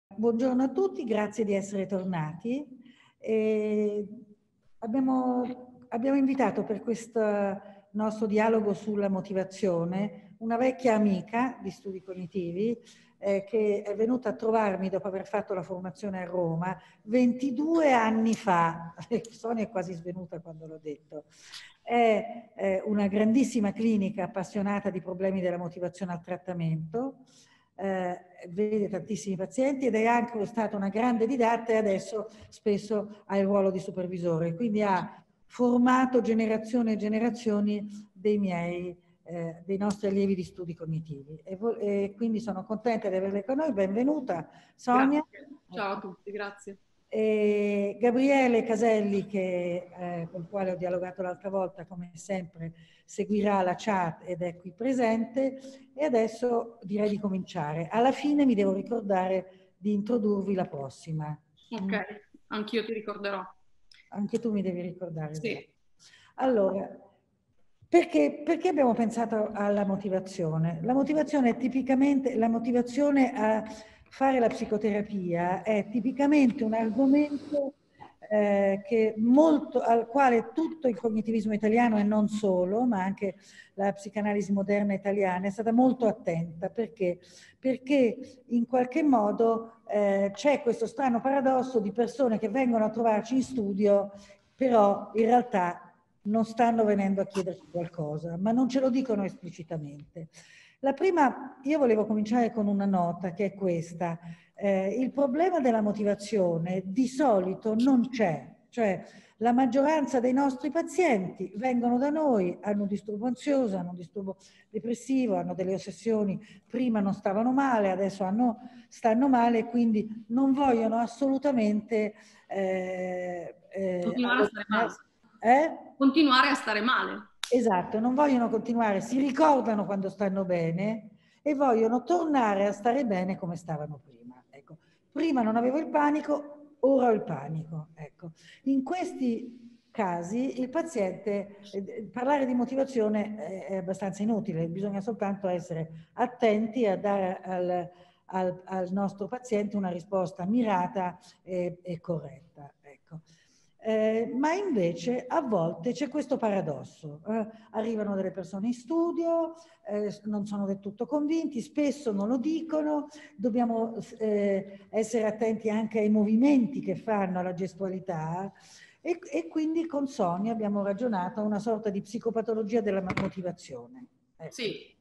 Buongiorno a tutti, grazie di essere tornati. Abbiamo invitato per questo nostro dialogo sulla motivazione una vecchia amica di studi cognitivi che è venuta a trovarmi dopo aver fatto la formazione a Roma 22 anni fa. Sonia è quasi svenuta quando l'ho detto. È una grandissima clinica appassionata di problemi della motivazione al trattamento. Vede tantissimi pazienti ed è anche stata una grande didatta e adesso spesso ha il ruolo di supervisore, quindi ha formato generazioni e generazioni dei nostri allievi di studi cognitivi e quindi sono contenta di averla con noi. Benvenuta Sonia. Grazie. Ciao a tutti, grazie. E Gabriele Caselli, con il quale ho dialogato l'altra volta, come sempre seguirà la chat ed è qui presente. E adesso direi di cominciare. Alla fine mi devo ricordare di introdurvi la prossima. Ok, anch'io ti ricorderò. Anche tu mi devi ricordare. Sì. Allora, perché abbiamo pensato alla motivazione? La motivazione è tipicamente, la motivazione a fare la psicoterapia è tipicamente un argomento al quale tutto il cognitivismo italiano e non solo, ma anche la psicanalisi moderna italiana è stata molto attenta. Perché? Perché in qualche modo c'è questo strano paradosso di persone che vengono a trovarci in studio, però in realtà non stanno venendo a chiederci qualcosa, ma non ce lo dicono esplicitamente. La prima, io volevo cominciare con una nota che è questa. Il problema della motivazione di solito non c'è, cioè la maggioranza dei nostri pazienti vengono da noi, hanno un disturbo ansioso, hanno un disturbo depressivo, hanno delle ossessioni, prima non stavano male, adesso stanno male, quindi non vogliono assolutamente Continuare a stare male. Continuare a stare male. Esatto, non vogliono continuare, si ricordano quando stanno bene e vogliono tornare a stare bene come stavano prima. Ecco, prima non avevo il panico, ora ho il panico. Ecco. In questi casi il paziente, parlare di motivazione è abbastanza inutile, bisogna soltanto essere attenti a dare al nostro paziente una risposta mirata e corretta. Ecco. Ma invece a volte c'è questo paradosso. Arrivano delle persone in studio, non sono del tutto convinti, spesso non lo dicono, dobbiamo essere attenti anche ai movimenti che fanno, alla gestualità. E quindi con Sonia abbiamo ragionato a una sorta di psicopatologia della motivazione. Ecco. Sì.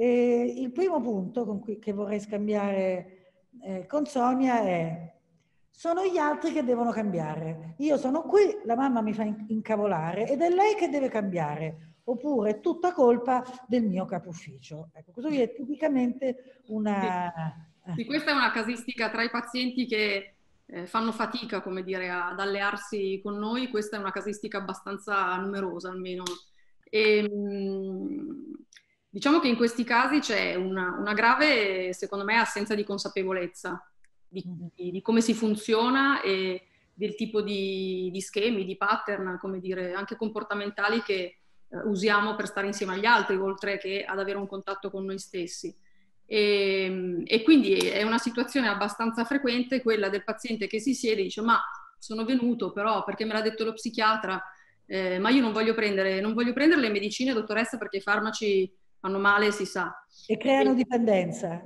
Il primo punto che vorrei scambiare con Sonia è: sono gli altri che devono cambiare. Io sono qui, la mamma mi fa incavolare ed è lei che deve cambiare. Oppure è tutta colpa del mio capo ufficio. Ecco, così è tipicamente una... Sì, questa è una casistica tra i pazienti che fanno fatica, come dire, ad allearsi con noi. Questa è una casistica abbastanza numerosa, almeno. Diciamo che in questi casi c'è una grave, secondo me, assenza di consapevolezza di come si funziona e del tipo di schemi, di pattern, come dire, anche comportamentali che usiamo per stare insieme agli altri, oltre che ad avere un contatto con noi stessi. E quindi è una situazione abbastanza frequente quella del paziente che si siede e dice: ma sono venuto però perché me l'ha detto lo psichiatra, ma io non voglio prendere le medicine, dottoressa, perché i farmaci fanno male, si sa. E creano dipendenza.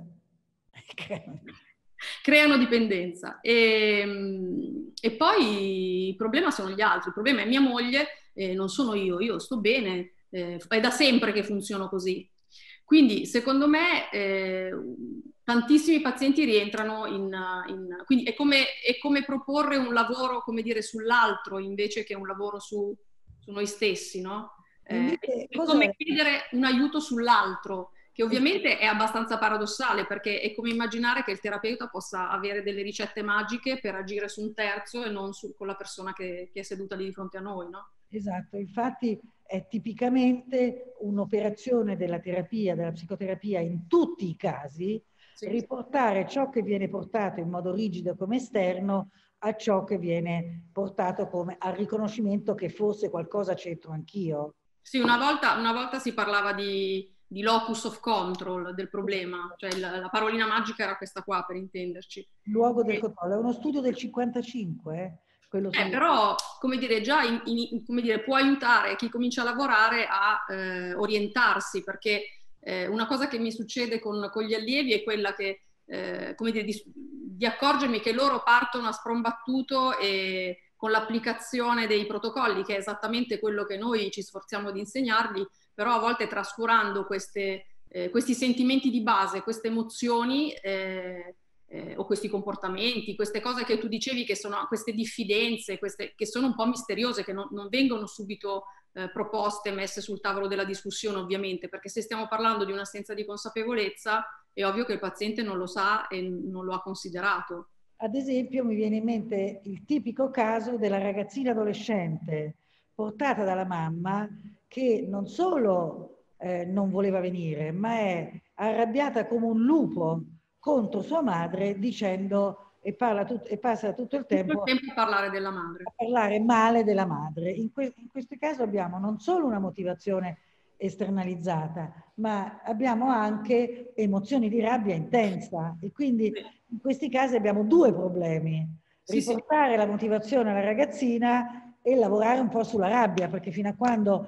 Creano dipendenza. E poi il problema sono gli altri, il problema è mia moglie, non sono io sto bene, è da sempre che funziono così. Quindi secondo me tantissimi pazienti rientrano quindi è come proporre un lavoro, come dire, sull'altro invece che un lavoro su noi stessi, no? È come chiedere un aiuto sull'altro, che ovviamente è abbastanza paradossale, perché è come immaginare che il terapeuta possa avere delle ricette magiche per agire su un terzo e non con la persona che è seduta lì di fronte a noi, no? Esatto, infatti è tipicamente un'operazione della terapia, della psicoterapia in tutti i casi, sì, riportare ciò che viene portato in modo rigido come esterno a ciò che viene portato come al riconoscimento che forse qualcosa c'entro anch'io. Sì, una volta si parlava di di locus of control del problema, cioè la parolina magica era questa qua, per intenderci. Luogo del controllo, è uno studio del 55, quello però, come dire, già come dire, può aiutare chi comincia a lavorare a orientarsi, perché una cosa che mi succede con gli allievi è quella che, come dire, di accorgermi che loro partono a sprombattuto e con l'applicazione dei protocolli, che è esattamente quello che noi ci sforziamo di insegnargli, però a volte trascurando questi sentimenti di base, queste emozioni o questi comportamenti, queste cose che tu dicevi che sono queste diffidenze, che sono un po' misteriose, che non vengono subito proposte, messe sul tavolo della discussione ovviamente, perché se stiamo parlando di un'assenza di consapevolezza è ovvio che il paziente non lo sa e non lo ha considerato. Ad esempio mi viene in mente il tipico caso della ragazzina adolescente portata dalla mamma che non solo non voleva venire, ma è arrabbiata come un lupo contro sua madre dicendo e passa tutto il tempo a parlare della madre. A parlare male della madre. In questo caso abbiamo non solo una motivazione esternalizzata, ma abbiamo anche emozioni di rabbia intensa e quindi in questi casi abbiamo due problemi. Riportare la motivazione alla ragazzina e lavorare un po' sulla rabbia, perché fino a quando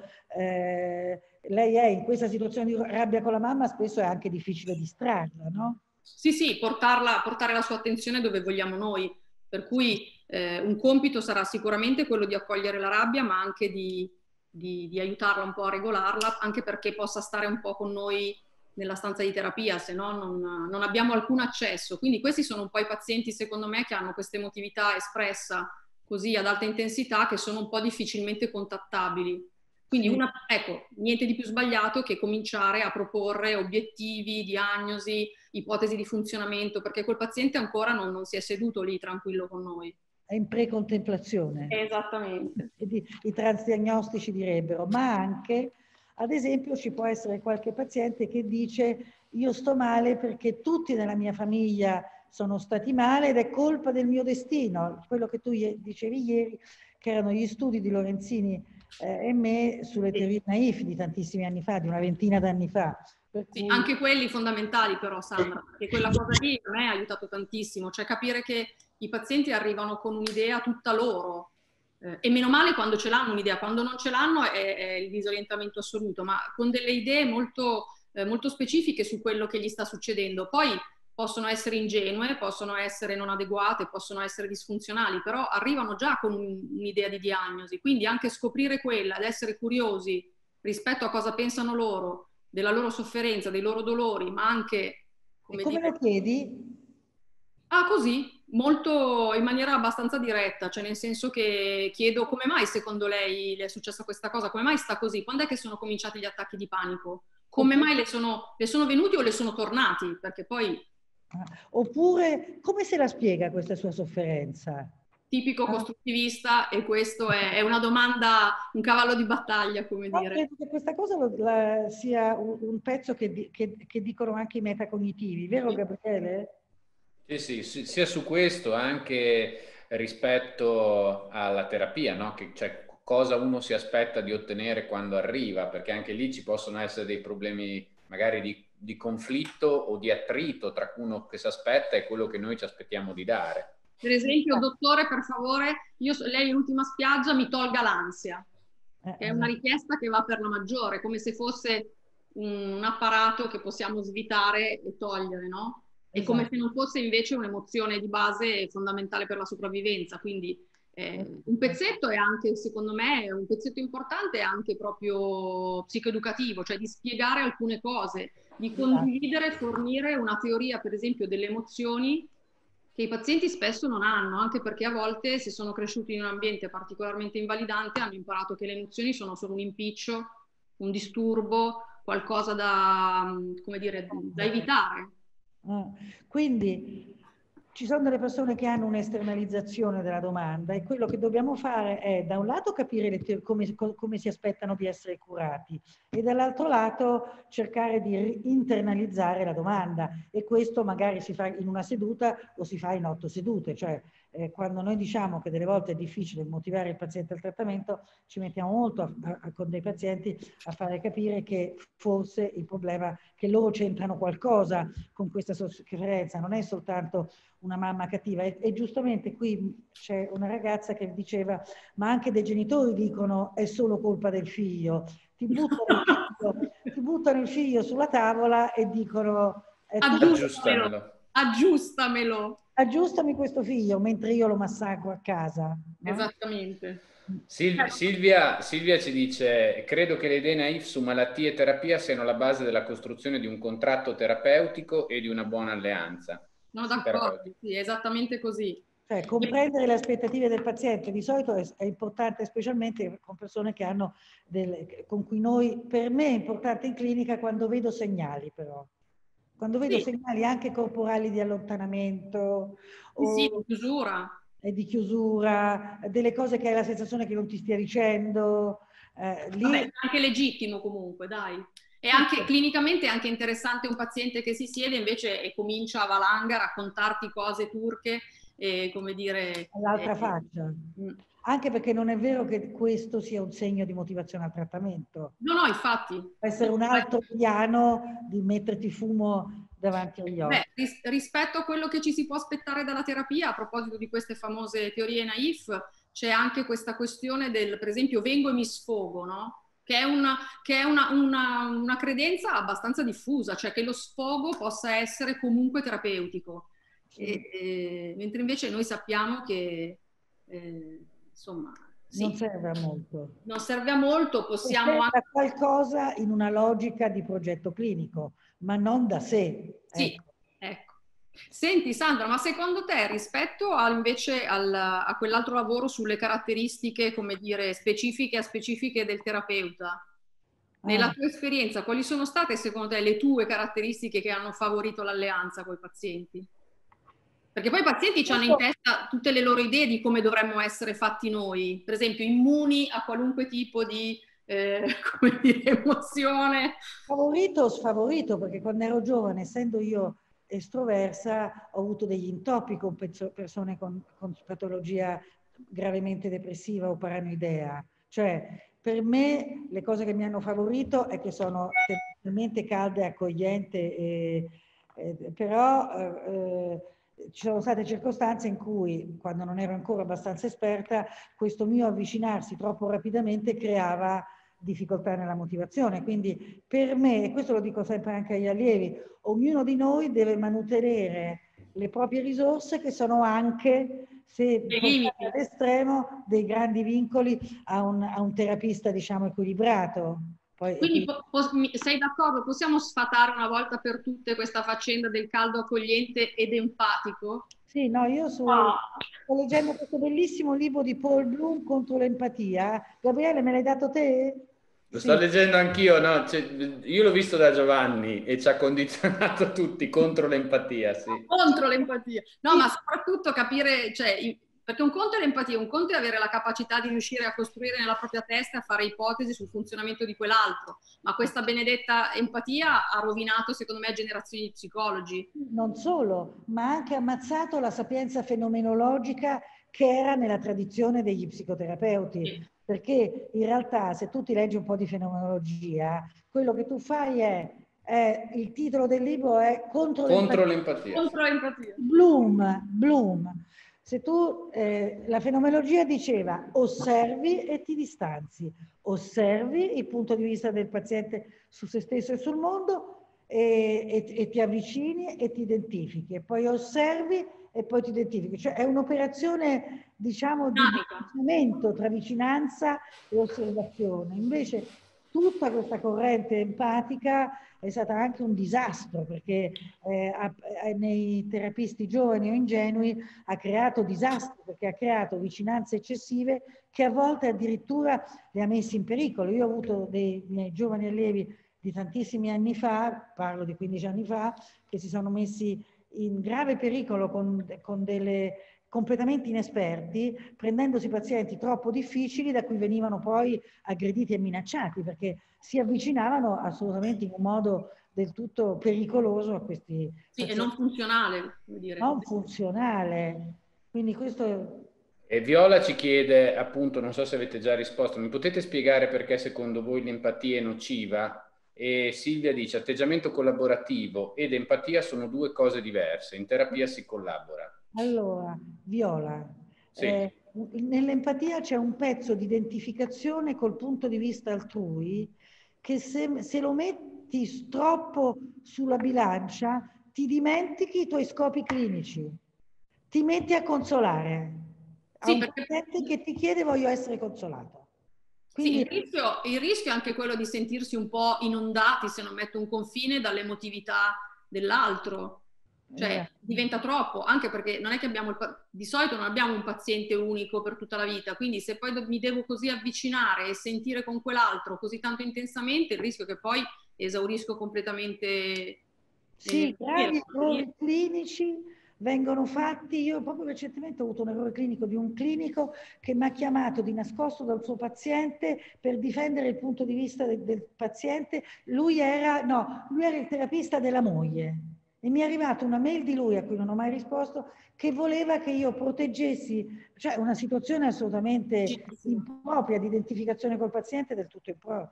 lei è in questa situazione di rabbia con la mamma spesso è anche difficile distrarla, no? Sì, portare la sua attenzione dove vogliamo noi, per cui un compito sarà sicuramente quello di accogliere la rabbia, ma anche di aiutarla un po' a regolarla, anche perché possa stare un po' con noi nella stanza di terapia, se no non abbiamo alcun accesso. Quindi questi sono un po' i pazienti, secondo me, che hanno questa emotività espressa così ad alta intensità, che sono un po' difficilmente contattabili. Quindi ecco, niente di più sbagliato che cominciare a proporre obiettivi, diagnosi, ipotesi di funzionamento, perché quel paziente ancora non si è seduto lì tranquillo con noi. È in precontemplazione. Esattamente. I transdiagnostici direbbero, ma anche, ad esempio, ci può essere qualche paziente che dice io sto male perché tutti nella mia famiglia sono stati male ed è colpa del mio destino. Quello che tu dicevi ieri, che erano gli studi di Lorenzini e me sulle teorie naif di tantissimi anni fa, di una ventina d'anni fa. Sì, anche quelli fondamentali però, Sandra, perché quella cosa lì a me ha aiutato tantissimo, cioè capire che i pazienti arrivano con un'idea tutta loro e meno male quando ce l'hanno un'idea, quando non ce l'hanno è il disorientamento assoluto, ma con delle idee molto, molto specifiche su quello che gli sta succedendo. Poi possono essere ingenue, possono essere non adeguate, possono essere disfunzionali, però arrivano già con un'idea di diagnosi, quindi anche scoprire quella ed essere curiosi rispetto a cosa pensano loro, della loro sofferenza, dei loro dolori, ma anche... Come lo chiedi? Ah, così, molto in maniera abbastanza diretta, cioè nel senso che chiedo come mai secondo lei le è successa questa cosa, come mai sta così, quando è che sono cominciati gli attacchi di panico, come mai le sono venuti o le sono tornati, perché poi... Oppure come se la spiega questa sua sofferenza? Tipico costruttivista e questo è una domanda, un cavallo di battaglia, come dire. Credo che questa cosa sia un pezzo che dicono anche i metacognitivi, vero Gabriele? Sì, sia su questo anche rispetto alla terapia, no? Cioè, cosa uno si aspetta di ottenere quando arriva, perché anche lì ci possono essere dei problemi magari di conflitto o di attrito tra uno che si aspetta e quello che noi ci aspettiamo di dare. Per esempio, dottore, per favore, lei l'ultima spiaggia mi tolga l'ansia, che è una richiesta che va per la maggiore, come se fosse un apparato che possiamo svitare e togliere, no? È come se non fosse invece un'emozione di base fondamentale per la sopravvivenza. Quindi un pezzetto è anche, secondo me, un pezzetto importante è anche proprio psicoeducativo, cioè di spiegare alcune cose, di condividere, fornire una teoria, per esempio, delle emozioni che i pazienti spesso non hanno, anche perché a volte, se sono cresciuti in un ambiente particolarmente invalidante, hanno imparato che le emozioni sono solo un impiccio, un disturbo, qualcosa da, come dire, da evitare. Quindi ci sono delle persone che hanno un'esternalizzazione della domanda e quello che dobbiamo fare è da un lato capire come si aspettano di essere curati e dall'altro lato cercare di internalizzare la domanda e questo magari si fa in una seduta o si fa in 8 sedute, cioè quando noi diciamo che delle volte è difficile motivare il paziente al trattamento, ci mettiamo molto con dei pazienti a fare capire che forse il problema è che loro c'entrano qualcosa con questa sofferenza, non è soltanto una mamma cattiva. E giustamente qui c'è una ragazza che diceva, ma anche dei genitori dicono è solo colpa del figlio. Ti buttano il figlio sulla tavola e dicono aggiustamelo, aggiustamelo. Aggiustami questo figlio mentre io lo massacro a casa. No? Esattamente. Silvia ci dice: credo che le idee naif su malattie e terapia siano la base della costruzione di un contratto terapeutico e di una buona alleanza. No, d'accordo, sì, è esattamente così. Cioè, comprendere le aspettative del paziente di solito è importante, specialmente con persone che hanno con cui per me è importante in clinica quando vedo segnali, però. Quando vedo segnali anche corporali di allontanamento di chiusura. E di chiusura, delle cose che hai la sensazione che non ti stia dicendo. Lì... Vabbè, anche legittimo comunque, dai. E anche clinicamente è anche interessante un paziente che si siede invece e comincia a valanga a raccontarti cose turche e come dire... All'altra faccia. Anche perché non è vero che questo sia un segno di motivazione al trattamento. No, infatti. Può essere un altro piano di metterti fumo davanti agli occhi. Beh, rispetto a quello che ci si può aspettare dalla terapia, a proposito di queste famose teorie naif, c'è anche questa questione del, per esempio, vengo e mi sfogo, no? Che è una credenza abbastanza diffusa, cioè che lo sfogo possa essere comunque terapeutico. Sì. Mentre invece noi sappiamo che, insomma... Sì. Non serve a molto. Non serve a molto, possiamo... Serve a qualcosa in una logica di progetto clinico, ma non da sé. Sì, ecco. Senti Sandra, ma secondo te rispetto invece a quell'altro lavoro sulle caratteristiche, come dire, specifiche del terapeuta, nella tua esperienza, quali sono state secondo te le tue caratteristiche che hanno favorito l'alleanza con i pazienti? Perché poi i pazienti hanno in testa tutte le loro idee di come dovremmo essere fatti noi, per esempio immuni a qualunque tipo di come dire, emozione. Favorito o sfavorito, perché quando ero giovane, essendo io estroversa, ho avuto degli intoppi con persone con patologia gravemente depressiva o paranoidea. Cioè, per me le cose che mi hanno favorito è che sono tendenzialmente calda e accogliente, però ci sono state circostanze in cui, quando non ero ancora abbastanza esperta, questo mio avvicinarsi troppo rapidamente creava difficoltà nella motivazione. Quindi per me, e questo lo dico sempre anche agli allievi, ognuno di noi deve mantenere le proprie risorse che sono anche, se portate all'estremo, dei grandi vincoli a un terapista, diciamo, equilibrato. Quindi sei d'accordo? Possiamo sfatare una volta per tutte questa faccenda del caldo accogliente ed empatico? Sì, no, io sto leggendo questo bellissimo libro di Paul Bloom contro l'empatia. Gabriele, me l'hai dato te? Lo sto leggendo anch'io, no? Cioè, io l'ho visto da Giovanni e ci ha condizionato tutti contro l'empatia, sì. Contro l'empatia. No, ma soprattutto capire, cioè, perché un conto è l'empatia, un conto è avere la capacità di riuscire a costruire nella propria testa e a fare ipotesi sul funzionamento di quell'altro. Ma questa benedetta empatia ha rovinato, secondo me, generazioni di psicologi. Non solo, ma ha anche ammazzato la sapienza fenomenologica che era nella tradizione degli psicoterapeuti. Sì. Perché in realtà, se tu ti leggi un po' di fenomenologia, quello che tu fai è il titolo del libro è Contro l'empatia. Contro l'empatia. Bloom. Se tu, la fenomenologia diceva osservi e ti distanzi, osservi il punto di vista del paziente su se stesso e sul mondo e ti avvicini e ti identifichi, e poi osservi e poi ti identifichi. Cioè è un'operazione, diciamo, di distanziamento tra vicinanza e osservazione. Invece tutta questa corrente empatica è stata anche un disastro, perché nei terapisti giovani o ingenui ha creato disastri, perché ha creato vicinanze eccessive che a volte addirittura le ha messi in pericolo. Io ho avuto dei miei giovani allievi di tantissimi anni fa, parlo di 15 anni fa, che si sono messi in grave pericolo con delle completamente inesperti, prendendosi pazienti troppo difficili da cui venivano poi aggrediti e minacciati, perché si avvicinavano assolutamente in un modo del tutto pericoloso a questi pazienti. E non funzionale, vuol dire. Non funzionale. Quindi questo è... E Viola ci chiede, appunto, non so se avete già risposto, mi potete spiegare perché secondo voi l'empatia è nociva? E Silvia dice, atteggiamento collaborativo ed empatia sono due cose diverse, in terapia si collabora. Allora, Viola, Sì. nell'empatia c'è un pezzo di identificazione col punto di vista altrui che se lo metti troppo sulla bilancia ti dimentichi i tuoi scopi clinici, ti metti a consolare a Sì, un perché paziente che ti chiede voglio essere consolato. sì, Quindi il rischio è anche quello di sentirsi un po' inondati, se non metto un confine, dall'emotività dell'altro. Cioè, diventa troppo, anche perché non è che abbiamo di solito non abbiamo un paziente unico per tutta la vita, quindi se poi mi devo così avvicinare e sentire con quell'altro così tanto intensamente, il rischio è che poi esaurisco completamente. sì, gravi errori clinici vengono fatti. Io proprio recentemente ho avuto un errore clinico di un clinico che mi ha chiamato di nascosto dal suo paziente per difendere il punto di vista del paziente. Lui era il terapista della moglie e mi è arrivata una mail di lui a cui non ho mai risposto che voleva che io proteggessi, cioè una situazione assolutamente impropria di identificazione col paziente, del tutto impropria.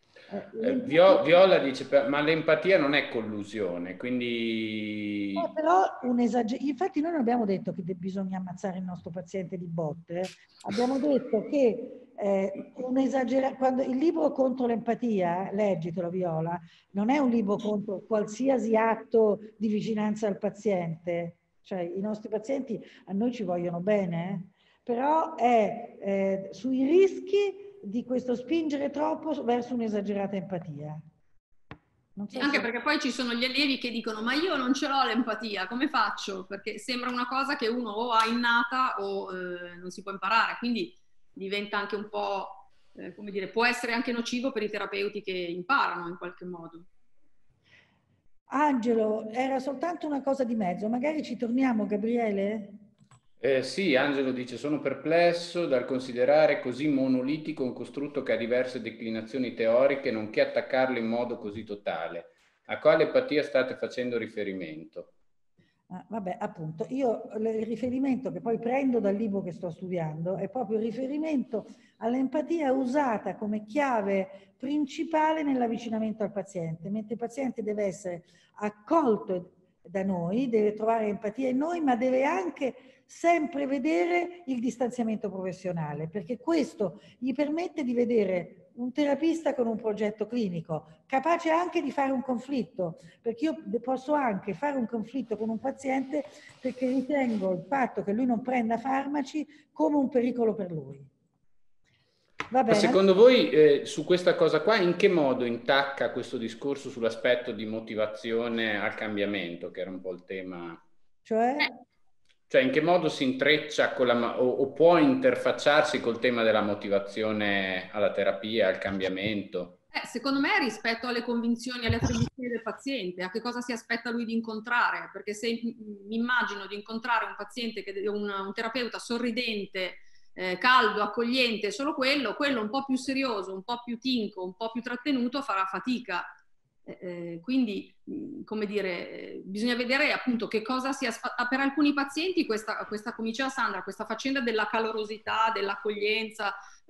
Viola dice, ma l'empatia non è collusione, quindi... Però infatti noi non abbiamo detto che bisogna ammazzare il nostro paziente di botte, abbiamo detto che quando il libro contro l'empatia, leggitelo Viola, non è un libro contro qualsiasi atto di vicinanza al paziente, cioè i nostri pazienti a noi ci vogliono bene, però è sui rischi di questo spingere troppo verso un'esagerata empatia. Non so Anche se... perché poi ci sono gli allievi che dicono ma io non ce l'ho l'empatia, come faccio? Perché sembra una cosa che uno o ha innata o non si può imparare, quindi diventa anche un po', come dire, può essere anche nocivo per i terapeuti che imparano in qualche modo. Angelo, era soltanto una cosa di mezzo, magari ci torniamo, Gabriele? Sì, Angelo dice, sono perplesso dal considerare così monolitico un costrutto che ha diverse declinazioni teoriche, nonché attaccarlo in modo così totale. A quale empatia state facendo riferimento? Vabbè, appunto, io il riferimento che poi prendo dal libro che sto studiando è proprio il riferimento all'empatia usata come chiave principale nell'avvicinamento al paziente, mentre il paziente deve essere accolto da noi, deve trovare empatia in noi, ma deve anche sempre vedere il distanziamento professionale, perché questo gli permette di vedere un terapista con un progetto clinico, capace anche di fare un conflitto, perché io posso anche fare un conflitto con un paziente perché ritengo il fatto che lui non prenda farmaci come un pericolo per lui. Va bene. Secondo voi su questa cosa qua in che modo intacca questo discorso sull'aspetto di motivazione al cambiamento, che era un po' il tema? Cioè in che modo si intreccia con o può interfacciarsi col tema della motivazione alla terapia, al cambiamento? Secondo me rispetto alle convinzioni, alle attribuzioni del paziente, a che cosa si aspetta lui di incontrare, perché se mi immagino di incontrare un paziente, un terapeuta sorridente, caldo, accogliente, solo quello un po' più serioso, un po' più tinco, un po' più trattenuto farà fatica. Quindi, come dire, bisogna vedere appunto che cosa si aspetta. Per alcuni pazienti questa, come diceva Sandra, questa faccenda della calorosità, dell'accoglienza,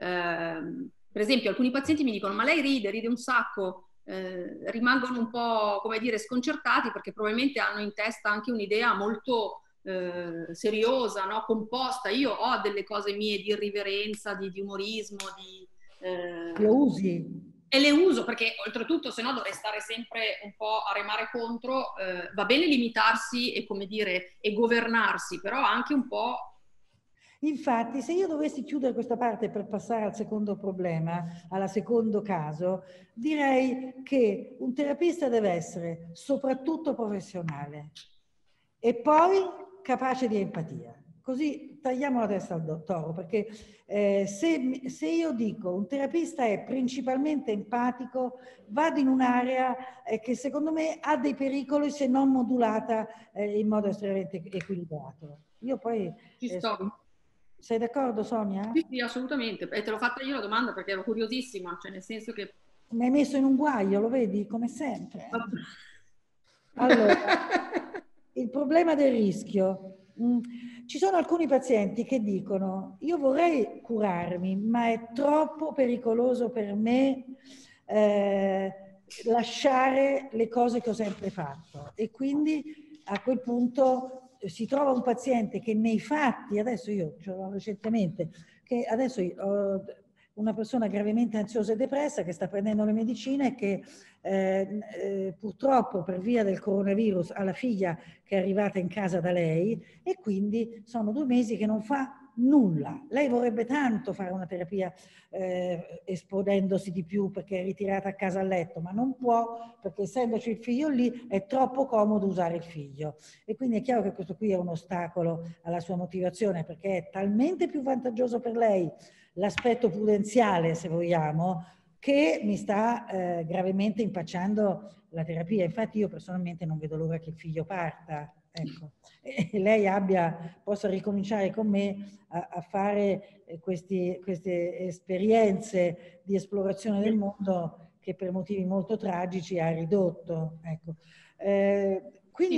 per esempio alcuni pazienti mi dicono ma lei ride un sacco, rimangono un po', come dire, sconcertati perché probabilmente hanno in testa anche un'idea molto seriosa, no? Composta. Io ho delle cose mie di irriverenza, di umorismo, lo usi? E le uso perché oltretutto se no dovrei stare sempre un po' a remare contro, va bene limitarsi e come dire e governarsi, però anche un po'. Infatti, se io dovessi chiudere questa parte per passare al secondo problema, al secondo caso, direi che un terapista deve essere soprattutto professionale e poi capace di empatia. Così tagliamo la testa al toro, perché se io dico un terapista è principalmente empatico, vado in un'area che secondo me ha dei pericoli se non modulata in modo estremamente equilibrato. Io poi... Ci sto. Sei d'accordo, Sonia? Sì, sì, assolutamente. E te l'ho fatta io la domanda perché ero curiosissima, cioè nel senso che... Mi hai messo in un guaio, lo vedi, come sempre. Allora, il problema del rischio. ci sono alcuni pazienti che dicono: io vorrei curarmi, ma è troppo pericoloso per me lasciare le cose che ho sempre fatto, e quindi a quel punto si trova un paziente che nei fatti, adesso io ce l'ho recentemente, che adesso ho una persona gravemente ansiosa e depressa che sta prendendo le medicine e che purtroppo per via del coronavirus ha la figlia che è arrivata in casa da lei, e quindi sono 2 mesi che non fa nulla. Lei vorrebbe tanto fare una terapia esponendosi di più perché è ritirata a casa a letto, ma non può perché essendoci il figlio lì è troppo comodo usare il figlio, e quindi è chiaro che questo qui è un ostacolo alla sua motivazione, perché è talmente più vantaggioso per lei l'aspetto prudenziale, se vogliamo, che mi sta gravemente impacciando la terapia. Infatti io personalmente non vedo l'ora che il figlio parta, ecco, e lei possa ricominciare con me a fare queste esperienze di esplorazione del mondo che per motivi molto tragici ha ridotto. Ecco. Quindi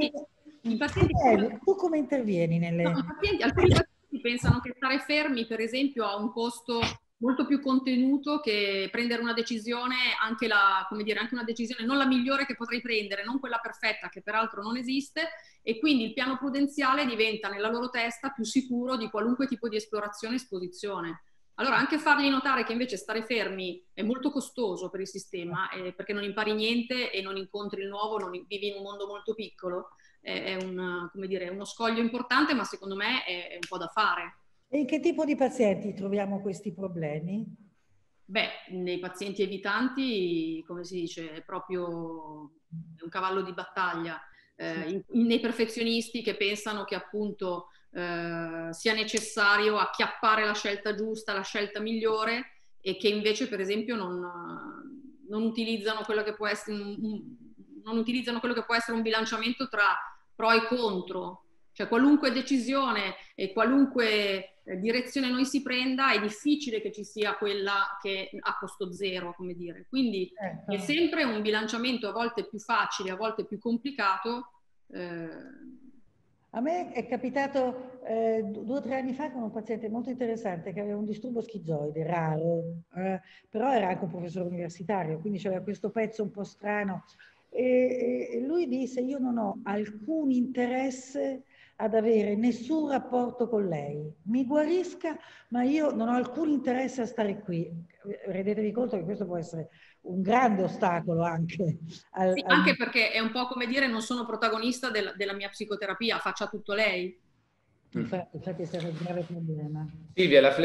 tu come intervieni nelle... No, alcuni pazienti pensano che stare fermi, per esempio, ha un costo molto più contenuto che prendere una decisione, anche una decisione non la migliore che potrei prendere, non quella perfetta, che peraltro non esiste, e quindi il piano prudenziale diventa nella loro testa più sicuro di qualunque tipo di esplorazione e esposizione. Allora anche fargli notare che invece stare fermi è molto costoso per il sistema, perché non impari niente e non incontri il nuovo, vivi in un mondo molto piccolo, è uno scoglio importante, ma secondo me è un po' da fare. E in che tipo di pazienti troviamo questi problemi? Beh, nei pazienti evitanti, come si dice, è proprio un cavallo di battaglia. Nei perfezionisti che pensano che appunto sia necessario acchiappare la scelta giusta, la scelta migliore, e che invece per esempio non utilizzano quello che può essere un bilanciamento tra pro e contro. Cioè qualunque decisione e qualunque direzione noi si prenda, è difficile che ci sia quella che ha costo zero, come dire. Quindi è sempre un bilanciamento, a volte più facile, a volte più complicato. A me è capitato 2 o 3 anni fa con un paziente molto interessante che aveva un disturbo schizoide, raro, però era anche un professore universitario, quindi c'era questo pezzo un po' strano. E lui disse: io non ho alcun interesse ad avere nessun rapporto con lei, mi guarisca, ma io non ho alcun interesse a stare qui. Rendetevi conto che questo può essere un grande ostacolo anche. Anche perché è un po' come dire: non sono protagonista della mia psicoterapia, faccia tutto lei. Infatti è stato un grave problema. Silvia, la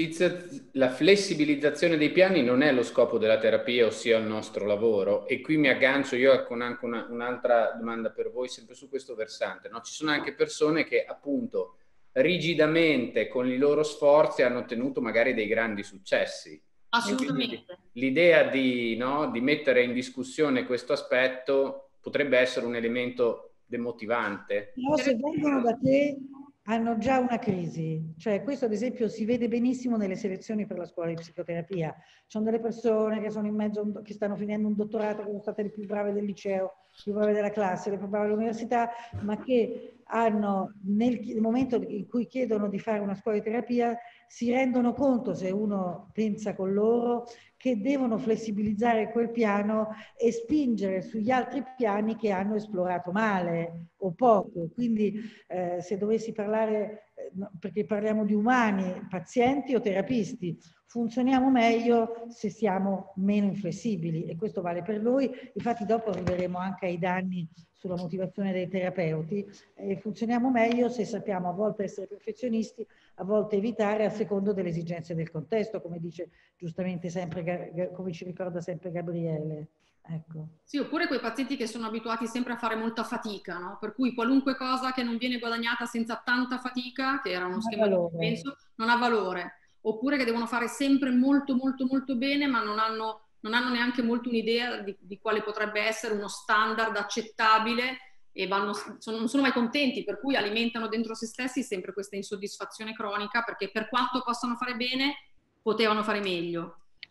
flessibilizzazione dei piani non è lo scopo della terapia, ossia il nostro lavoro, e qui mi aggancio io con anche un'altra domanda per voi, sempre su questo versante, no? Ci sono anche persone che appunto rigidamente con i loro sforzi hanno ottenuto magari dei grandi successi. Assolutamente. L'idea di mettere in discussione questo aspetto potrebbe essere un elemento demotivante. No, se vengono da te hanno già una crisi, cioè questo ad esempio si vede benissimo nelle selezioni per la scuola di psicoterapia. Ci sono delle persone che sono in mezzo, che stanno finendo un dottorato, che sono state le più brave del liceo, le più brave della classe, le più brave dell'università, ma che hanno nel momento in cui chiedono di fare una scuola di terapia si rendono conto, se uno pensa con loro, che devono flessibilizzare quel piano e spingere sugli altri piani che hanno esplorato male o poco. Quindi se dovessi parlare, perché parliamo di umani, pazienti o terapisti, funzioniamo meglio se siamo meno inflessibili, e questo vale per noi. Infatti dopo arriveremo anche ai danni sulla motivazione dei terapeuti. Funzioniamo meglio se sappiamo a volte essere perfezionisti, a volte evitare a secondo delle esigenze del contesto, come dice giustamente sempre, come ci ricorda sempre Gabriele. Ecco. Sì, oppure quei pazienti che sono abituati sempre a fare molta fatica, no? Per cui qualunque cosa che non viene guadagnata senza tanta fatica, che era uno schema di penso, non ha valore. Oppure che devono fare sempre molto molto molto bene, ma non hanno neanche molto un'idea di quale potrebbe essere uno standard accettabile, e non sono mai contenti, per cui alimentano dentro se stessi sempre questa insoddisfazione cronica, perché per quanto possano fare bene, potevano fare meglio.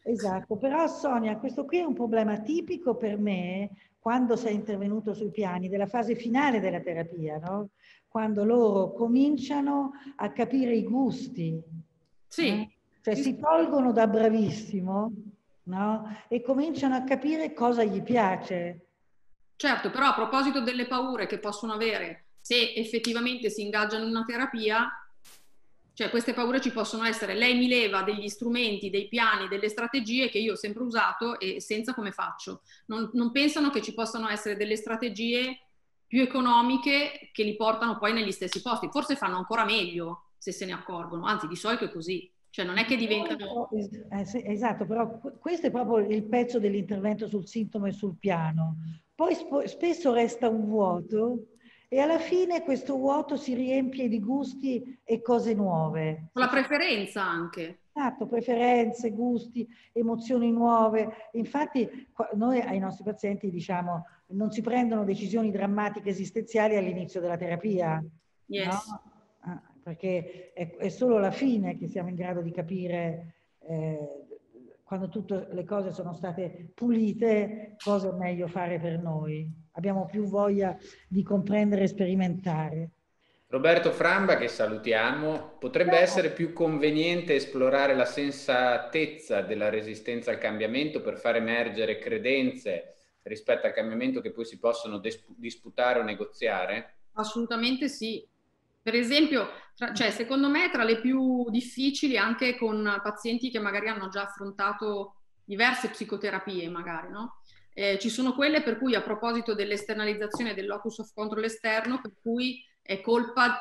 Esatto, però Sonia, questo qui è un problema tipico per me quando sei intervenuto sui piani della fase finale della terapia, no? Quando loro cominciano a capire i gusti, Sì, cioè sì, si sì. tolgono da bravissimo, no? E cominciano a capire cosa gli piace. Certo, però a proposito delle paure che possono avere se effettivamente si ingaggiano in una terapia, cioè queste paure ci possono essere. Lei mi leva degli strumenti, dei piani, delle strategie che io ho sempre usato e senza come faccio. Non pensano che ci possano essere delle strategie più economiche che li portano poi negli stessi posti. Forse fanno ancora meglio se se ne accorgono, anzi di solito è così. Cioè non è che diventano... Sì, esatto, però questo è proprio il pezzo dell'intervento sul sintomo e sul piano. Poi spesso resta un vuoto e alla fine questo vuoto si riempie di gusti e cose nuove. Con la preferenza anche. Esatto, preferenze, gusti, emozioni nuove. Infatti noi ai nostri pazienti diciamo non si prendono decisioni drammatiche esistenziali all'inizio della terapia, no? Yes. Perché è solo alla fine che siamo in grado di capire, quando tutte le cose sono state pulite, cosa è meglio fare per noi. Abbiamo più voglia di comprendere e sperimentare. Roberto Framba, che salutiamo, potrebbe essere più conveniente esplorare la sensatezza della resistenza al cambiamento per far emergere credenze rispetto al cambiamento che poi si possono disputare o negoziare? Assolutamente sì. Per esempio, cioè, secondo me tra le più difficili anche con pazienti che magari hanno già affrontato diverse psicoterapie, magari, no? Ci sono quelle per cui a proposito dell'esternalizzazione del locus of control esterno, per cui è colpa,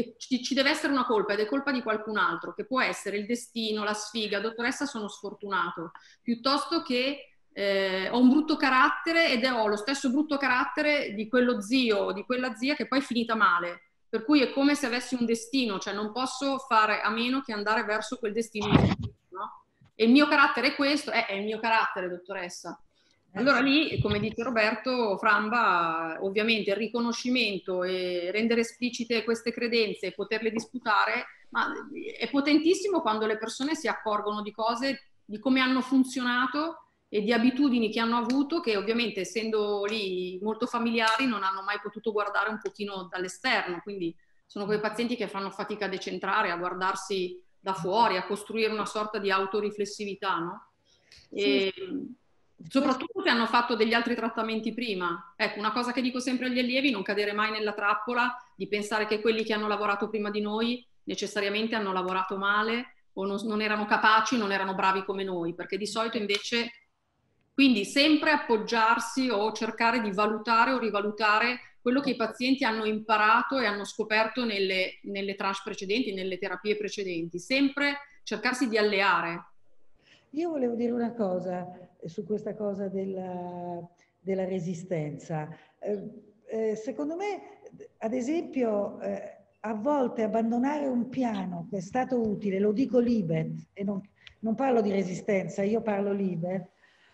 ci deve essere una colpa ed è colpa di qualcun altro, che può essere il destino, la sfiga, dottoressa sono sfortunato, piuttosto che ho un brutto carattere ed ho lo stesso brutto carattere di quello zio o di quella zia che poi è finita male. Per cui è come se avessi un destino, cioè non posso fare a meno che andare verso quel destino, no? E il mio carattere è questo, è il mio carattere, dottoressa. Allora lì, come dice Roberto Framba, ovviamente il riconoscimento e rendere esplicite queste credenze e poterle disputare, ma è potentissimo quando le persone si accorgono di cose, di come hanno funzionato e di abitudini che hanno avuto che ovviamente essendo lì molto familiari non hanno mai potuto guardare un pochino dall'esterno, quindi sono quei pazienti che fanno fatica a decentrare, a guardarsi da fuori, a costruire una sorta di autoriflessività, no? E soprattutto se hanno fatto degli altri trattamenti prima. Ecco, una cosa che dico sempre agli allievi, non cadere mai nella trappola di pensare che quelli che hanno lavorato prima di noi necessariamente hanno lavorato male o non erano capaci, non erano bravi come noi, perché di solito invece quindi sempre appoggiarsi o cercare di valutare o rivalutare quello che i pazienti hanno imparato e hanno scoperto nelle tranche precedenti, nelle terapie precedenti, sempre cercarsi di alleare. Io volevo dire una cosa su questa cosa della resistenza. Secondo me, ad esempio, a volte abbandonare un piano che è stato utile, lo dico Libet, e non parlo di resistenza, io parlo Libet,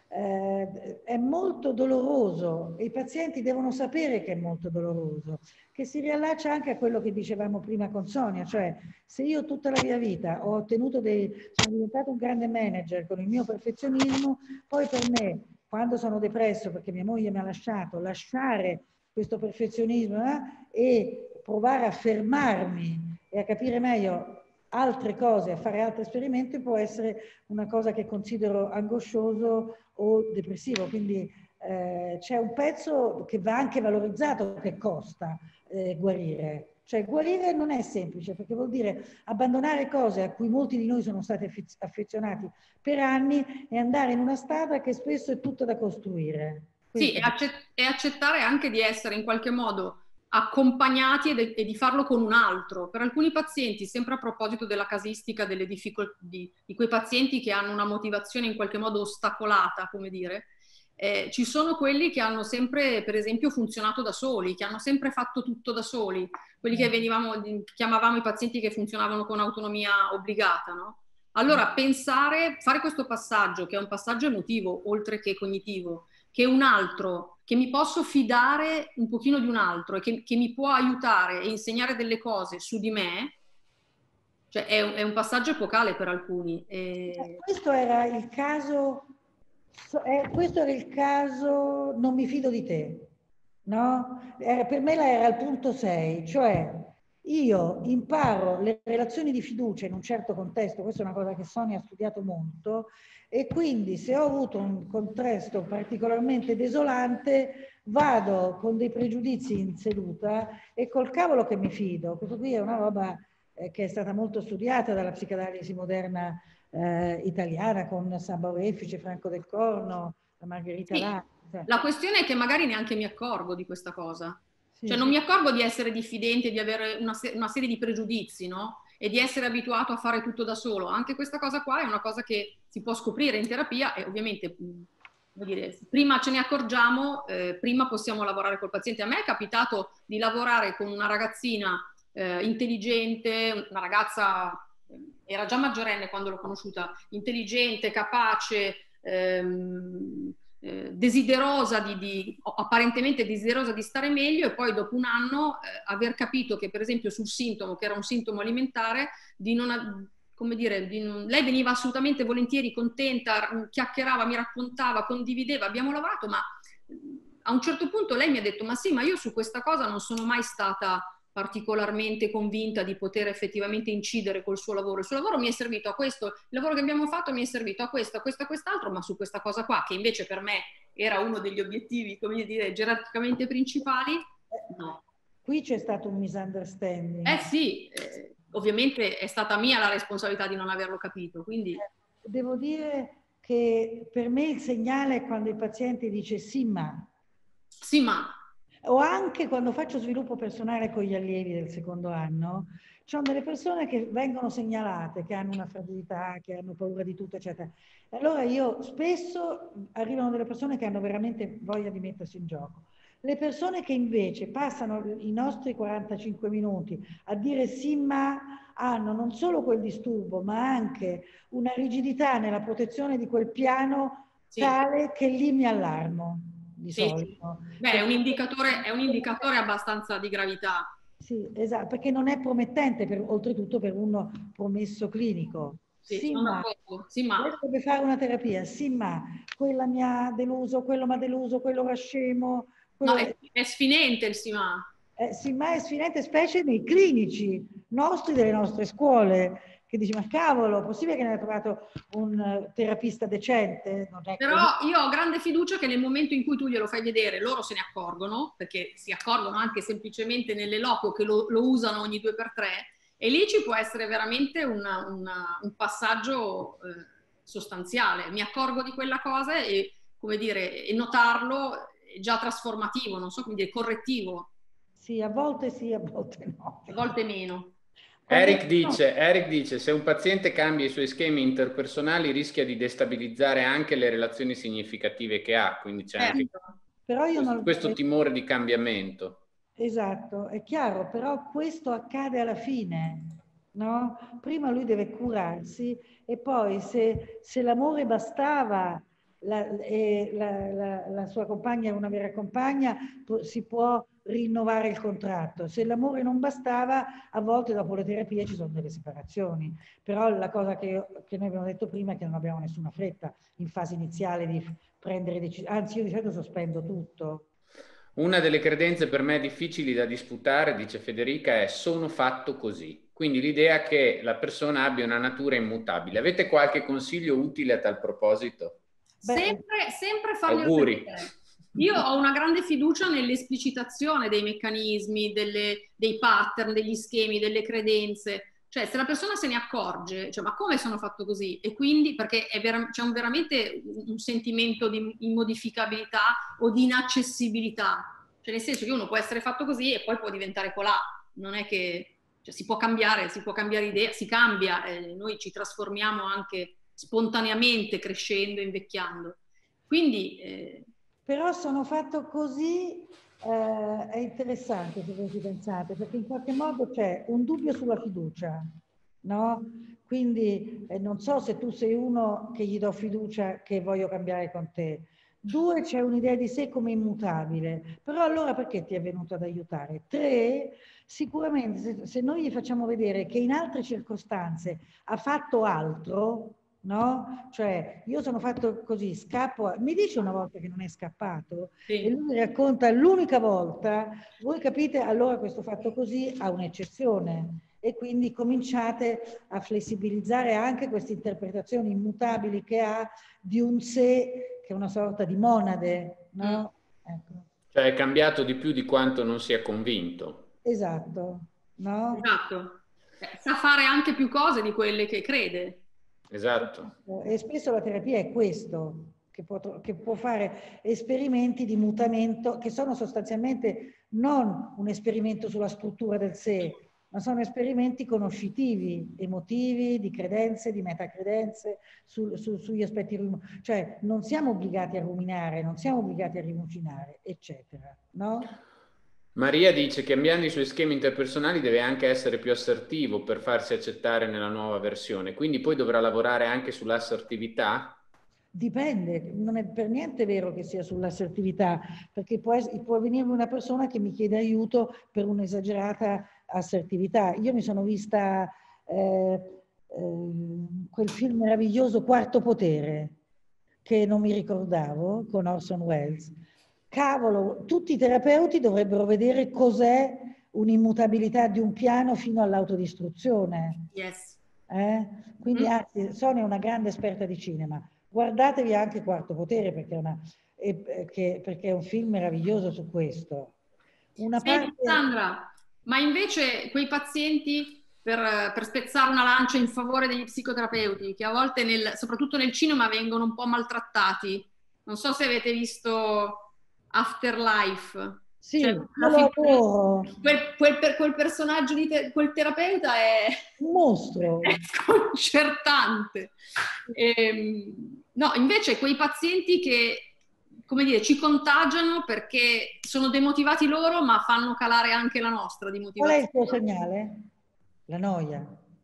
è molto doloroso e i pazienti devono sapere che è molto doloroso, che si riallaccia anche a quello che dicevamo prima con Sonia, cioè se io tutta la mia vita ho ottenuto sono diventato un grande manager con il mio perfezionismo, poi per me, quando sono depresso perché mia moglie mi ha lasciato, lasciare questo perfezionismo e provare a fermarmi e a capire meglio altre cose, a fare altri esperimenti, può essere una cosa che considero angoscioso o depressivo. Quindi c'è un pezzo che va anche valorizzato, che costa guarire. Cioè guarire non è semplice perché vuol dire abbandonare cose a cui molti di noi sono stati affezionati per anni e andare in una strada che spesso è tutta da costruire. Sì, e accettare anche di essere in qualche modo accompagnati e di farlo con un altro. Per alcuni pazienti, sempre a proposito della casistica, delle difficoltà di quei pazienti che hanno una motivazione in qualche modo ostacolata, come dire, ci sono quelli che hanno sempre, per esempio, funzionato da soli, che hanno sempre fatto tutto da soli, quelli che chiamavamo i pazienti che funzionavano con autonomia obbligata, no? Allora, fare questo passaggio, che è un passaggio emotivo, oltre che cognitivo, che un altro, che mi posso fidare un pochino di un altro e che mi può aiutare e insegnare delle cose su di me, Cioè è un passaggio epocale per alcuni. Questo era il caso, non mi fido di te, no? Per me era il punto 6, cioè io imparo le relazioni di fiducia in un certo contesto, questa è una cosa che Sonia ha studiato molto, e quindi se ho avuto un contesto particolarmente desolante vado con dei pregiudizi in seduta e col cavolo che mi fido. Questo qui è una roba che è stata molto studiata dalla psicanalisi moderna italiana con Samba Orefice, Franco Del Corno, la Margherita Sì, Lanza. la questione è che magari neanche mi accorgo di questa cosa. Sì. Cioè non mi accorgo di essere diffidente, di avere una serie di pregiudizi, no? E di essere abituato a fare tutto da solo. Anche questa cosa qua è una cosa che si può scoprire in terapia e ovviamente, vuol dire, prima ce ne accorgiamo, prima possiamo lavorare col paziente. A me è capitato di lavorare con una ragazzina intelligente, una ragazza, era già maggiorenne quando l'ho conosciuta, intelligente, capace, desiderosa apparentemente desiderosa di stare meglio, e poi dopo un anno aver capito che per esempio sul sintomo, che era un sintomo alimentare, lei veniva assolutamente volentieri, contenta, chiacchierava, mi raccontava, condivideva, abbiamo lavorato, ma a un certo punto lei mi ha detto: ma sì, ma io su questa cosa non sono mai stata particolarmente convinta di poter effettivamente incidere col suo lavoro. Il suo lavoro mi è servito a questo, il lavoro che abbiamo fatto mi è servito a questo, a questo, a quest'altro, ma su questa cosa qua, che invece per me era uno degli obiettivi, come dire, gerarchicamente principali, no. Qui c'è stato un misunderstanding. Sì, ovviamente è stata mia la responsabilità di non averlo capito, quindi... Devo dire che per me il segnale è quando il paziente dice sì ma. Sì ma. O anche quando faccio sviluppo personale con gli allievi del secondo anno, ci sono delle persone che vengono segnalate, che hanno una fragilità, che hanno paura di tutto, eccetera. Allora io spesso arrivano delle persone che hanno veramente voglia di mettersi in gioco. Le persone che invece passano i nostri 45 minuti a dire sì ma hanno non solo quel disturbo, ma anche una rigidità nella protezione di quel piano tale che lì mi allarmo. Di solito. Beh, è un indicatore abbastanza di gravità. Sì, esatto, perché non è promettente, oltretutto per uno promesso clinico. Sì, ma lei dovrebbe fare una terapia, sì, ma quella mi ha deluso, quello mi ha deluso, quello era scemo. Quello... No, è sfinente il sì ma. Sì, ma è sfinente, specie nei clinici nostri, delle nostre scuole, che dici, ma cavolo, possibile che ne abbia trovato un terapista decente? Non è Però così. io ho grande fiducia che nel momento in cui tu glielo fai vedere, loro se ne accorgono, perché si accorgono anche semplicemente nell'eloquio che lo usano ogni 2x3, e lì ci può essere veramente un passaggio sostanziale. Mi accorgo di quella cosa e, come dire, e notarlo è già trasformativo, non so come dire, correttivo. Sì, a volte no. A volte meno. Eric dice, se un paziente cambia i suoi schemi interpersonali rischia di destabilizzare anche le relazioni significative che ha, quindi c'è anche però io questo timore di cambiamento. Esatto, è chiaro, però questo accade alla fine, no? Prima lui deve curarsi e poi se l'amore bastava, la sua compagna è una vera compagna, si può rinnovare il contratto. Se l'amore non bastava, a volte dopo le terapie ci sono delle separazioni. Però la cosa che noi abbiamo detto prima è che non abbiamo nessuna fretta in fase iniziale di prendere decisioni. Anzi, io di solito sospendo tutto. Una delle credenze per me difficili da disputare, dice Federica, è sono fatto così. Quindi l'idea che la persona abbia una natura immutabile. Avete qualche consiglio utile a tal proposito? Sempre farglielo Auguri. vedere. Io ho una grande fiducia nell'esplicitazione dei meccanismi, dei pattern, degli schemi, delle credenze. Cioè, se la persona se ne accorge, cioè, ma come sono fatto così? E quindi, perché c'è veramente un sentimento di immodificabilità o di inaccessibilità. Cioè, nel senso che uno può essere fatto così e poi può diventare colà. Non è che... Cioè, si può cambiare idea, si cambia, noi ci trasformiamo anche spontaneamente crescendo, invecchiando. Quindi... Però sono fatto così, è interessante se voi ci pensate, perché in qualche modo c'è un dubbio sulla fiducia, no? Quindi non so se tu sei uno che gli do fiducia che voglio cambiare con te, 2, c'è un'idea di sé come immutabile. Però allora perché ti è venuto ad aiutare? 3, sicuramente se noi gli facciamo vedere che in altre circostanze ha fatto altro, no? Cioè, io sono fatto così, scappo, mi dice una volta che non è scappato Sì. e lui mi racconta l'unica volta, voi capite, allora questo fatto così ha un'eccezione e quindi cominciate a flessibilizzare anche queste interpretazioni immutabili che ha di un sé che è una sorta di monade, no? Ecco. Cioè è cambiato di più di quanto non sia convinto. Esatto, no? Esatto. Sa fare anche più cose di quelle che crede. Esatto. E spesso la terapia è questo, che può fare esperimenti di mutamento che sono sostanzialmente non un esperimento sulla struttura del sé, ma sono esperimenti conoscitivi, emotivi, di credenze, di metacredenze, sugli aspetti, cioè non siamo obbligati a ruminare, non siamo obbligati a rimuginare, eccetera, no? Maria dice che cambiando i suoi schemi interpersonali deve anche essere più assertivo per farsi accettare nella nuova versione, quindi poi dovrà lavorare anche sull'assertività. Dipende, non è per niente vero che sia sull'assertività, perché può venirmi una persona che mi chiede aiuto per un'esagerata assertività. Io mi sono vista quel film meraviglioso Quarto Potere, che non mi ricordavo, con Orson Welles. Cavolo, tutti i terapeuti dovrebbero vedere cos'è un'immutabilità di un piano fino all'autodistruzione. Yes. Quindi, anzi, Sonia è una grande esperta di cinema. Guardatevi anche Quarto Potere perché è un film meraviglioso su questo. Una Senti, parte... Sandra, ma invece quei pazienti, per spezzare una lancia in favore degli psicoterapeuti, che a volte, soprattutto nel cinema, vengono un po' maltrattati. Non so se avete visto Afterlife. Sì, Cioè, io lo adoro. quel personaggio quel terapeuta è, Un mostro. è sconcertante. No, invece quei pazienti che, come dire, ci contagiano perché sono demotivati loro, ma fanno calare anche la nostra di Qual è il tuo motivazione. segnale? La noia.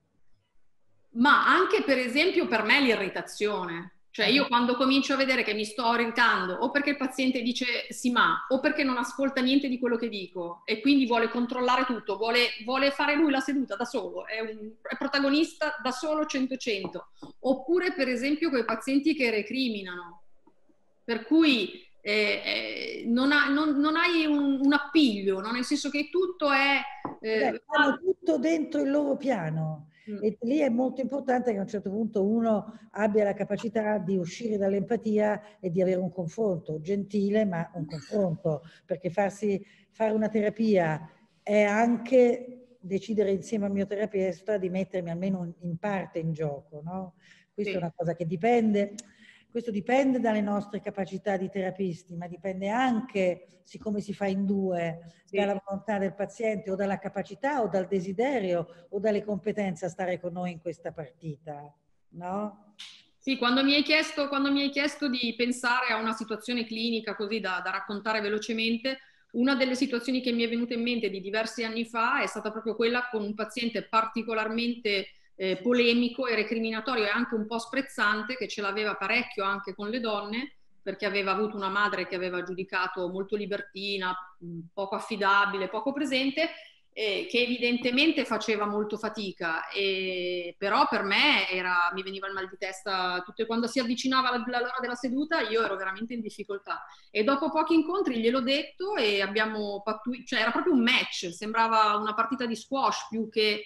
Ma anche per esempio per me l'irritazione. Cioè io quando comincio a vedere che mi sto irritando o perché il paziente dice sì ma o perché non ascolta niente di quello che dico e quindi vuole controllare tutto, vuole fare lui la seduta da solo, è protagonista da solo 100-100. Oppure per esempio quei pazienti che recriminano, per cui non hai un appiglio, no? Nel senso che tutto è... Hanno tutto dentro il loro piano. E lì è molto importante che a un certo punto uno abbia la capacità di uscire dall'empatia e di avere un confronto, gentile ma un confronto, perché fare una terapia è anche decidere insieme al mio terapeuta di mettermi almeno in parte in gioco, no? Questa è una cosa che dipende. Questo dipende dalle nostre capacità di terapisti, ma dipende anche, siccome si fa in due, dalla volontà del paziente o dalla capacità o dal desiderio o dalle competenze a stare con noi in questa partita, no? Sì, quando mi hai chiesto di pensare a una situazione clinica così da raccontare velocemente, una delle situazioni che mi è venuta in mente di diversi anni fa è stata proprio quella con un paziente particolarmente polemico e recriminatorio e anche un po' sprezzante, che ce l'aveva parecchio anche con le donne, perché aveva avuto una madre che aveva giudicato molto libertina, poco affidabile, poco presente, che evidentemente faceva molto fatica, però per me mi veniva il mal di testa quando si avvicinava l'ora della seduta, io ero veramente in difficoltà. E dopo pochi incontri gliel'ho detto e abbiamo cioè era proprio un match, sembrava una partita di squash più che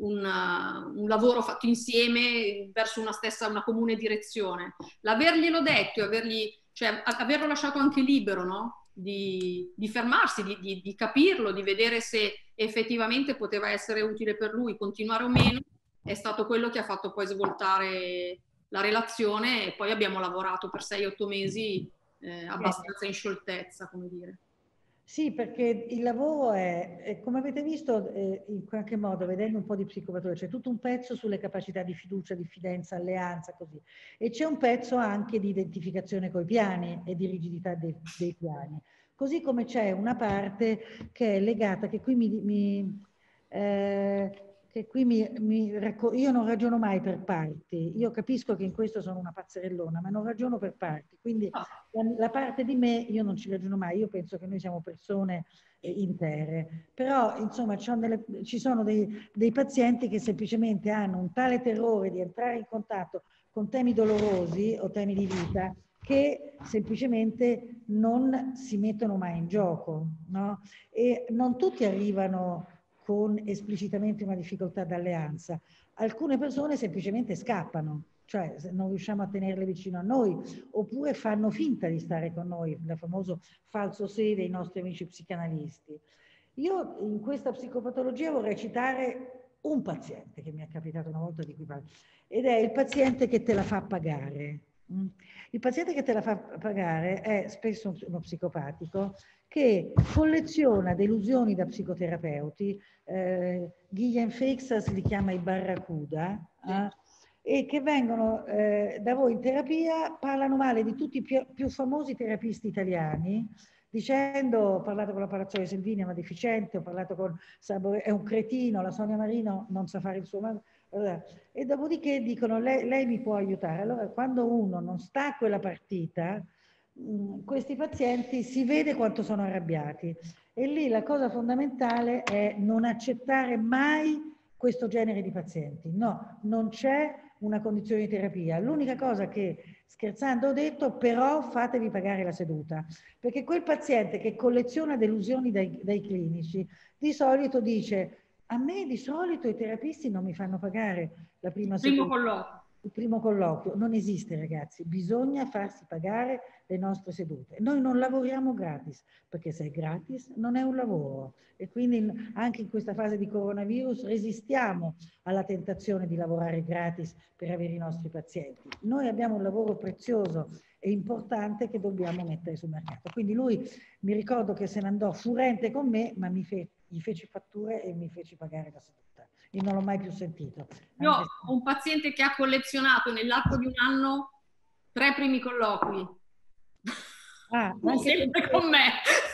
un lavoro fatto insieme verso una comune direzione. L'averglielo detto e cioè, averlo lasciato anche libero, no? Di fermarsi, di capirlo, di vedere se effettivamente poteva essere utile per lui continuare o meno, è stato quello che ha fatto poi svoltare la relazione e poi abbiamo lavorato per 6-8 mesi abbastanza in scioltezza, come dire. Sì, perché il lavoro come avete visto, in qualche modo, vedendo un po' di psicopatologia, c'è tutto un pezzo sulle capacità di fiducia, diffidenza, alleanza, così. E c'è un pezzo anche di identificazione coi piani e di rigidità dei piani. Così come c'è una parte che è legata, che qui che che qui io non ragiono mai per parti. Io capisco che in questo sono una pazzerellona, ma non ragiono per parti. Quindi la parte di me io non ci ragiono mai. Io penso che noi siamo persone intere. Però, insomma, ci sono dei pazienti che semplicemente hanno un tale terrore di entrare in contatto con temi dolorosi o temi di vita che semplicemente non si mettono mai in gioco, no? E non tutti arrivano con esplicitamente una difficoltà d'alleanza. Alcune persone semplicemente scappano, cioè non riusciamo a tenerle vicino a noi, oppure fanno finta di stare con noi, il famoso falso sé dei nostri amici psicanalisti. Io in questa psicopatologia vorrei citare un paziente che mi è capitato una volta di cui parlo, ed è il paziente che te la fa pagare. Il paziente che te la fa pagare è spesso uno psicopatico che colleziona delusioni da psicoterapeuti, Guillem Feixas li chiama i barracuda, e che vengono da voi in terapia, parlano male di tutti i più famosi terapisti italiani, dicendo: ho parlato con la Palazzoli Selvini, è una deficiente, ho parlato con Sabore, è un cretino, la Sonia Marino non sa fare il suo male. E dopodiché dicono: lei mi può aiutare. Allora, quando uno non sta a quella partita, questi pazienti si vede quanto sono arrabbiati, e lì la cosa fondamentale è non accettare mai questo genere di pazienti. No, non c'è una condizione di terapia. L'unica cosa che, scherzando, ho detto: però fatevi pagare la seduta, perché quel paziente che colleziona delusioni dai clinici di solito dice: a me di solito i terapisti non mi fanno pagare la prima seduta. Primo colloquio. Il primo colloquio. Non esiste, ragazzi, bisogna farsi pagare le nostre sedute. Noi non lavoriamo gratis, perché se è gratis non è un lavoro, e quindi anche in questa fase di coronavirus resistiamo alla tentazione di lavorare gratis per avere i nostri pazienti. Noi abbiamo un lavoro prezioso e importante che dobbiamo mettere sul mercato. Quindi lui, mi ricordo che se ne andò furente con me, ma gli feci fatture e mi feci pagare la seduta. Io non l'ho mai più sentito. Io ho un paziente che ha collezionato nell'arco di un anno 3 primi colloqui. Non sempre con me.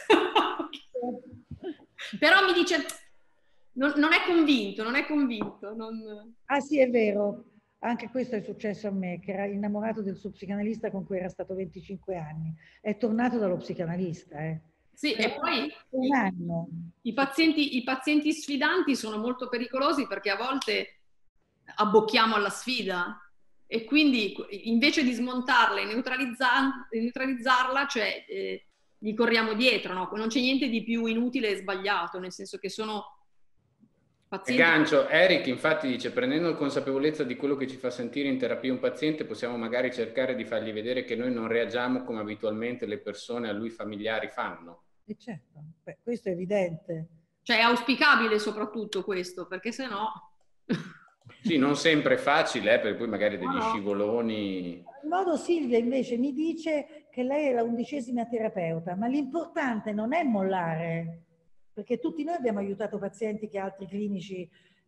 Però mi dice, non è convinto, non è convinto. Ah sì, è vero. Anche questo è successo a me, che era innamorato del suo psicanalista con cui era stato 25 anni. È tornato dallo psicanalista, Sì, e poi un anno. I pazienti sfidanti sono molto pericolosi, perché a volte abbocchiamo alla sfida, e quindi invece di smontarla e neutralizzarla, cioè gli corriamo dietro, no? Non c'è niente di più inutile e sbagliato, nel senso che sono pazienti... Gancio, Eric infatti dice: prendendo consapevolezza di quello che ci fa sentire in terapia un paziente, possiamo magari cercare di fargli vedere che noi non reagiamo come abitualmente le persone a lui familiari fanno. E certo, questo è evidente. Cioè è auspicabile soprattutto questo, perché se no... Sì, non sempre è facile, perché poi magari degli scivoloni... In modo, Silvia invece mi dice che lei è la 11ª terapeuta, ma l'importante non è mollare, perché tutti noi abbiamo aiutato pazienti che altri clinici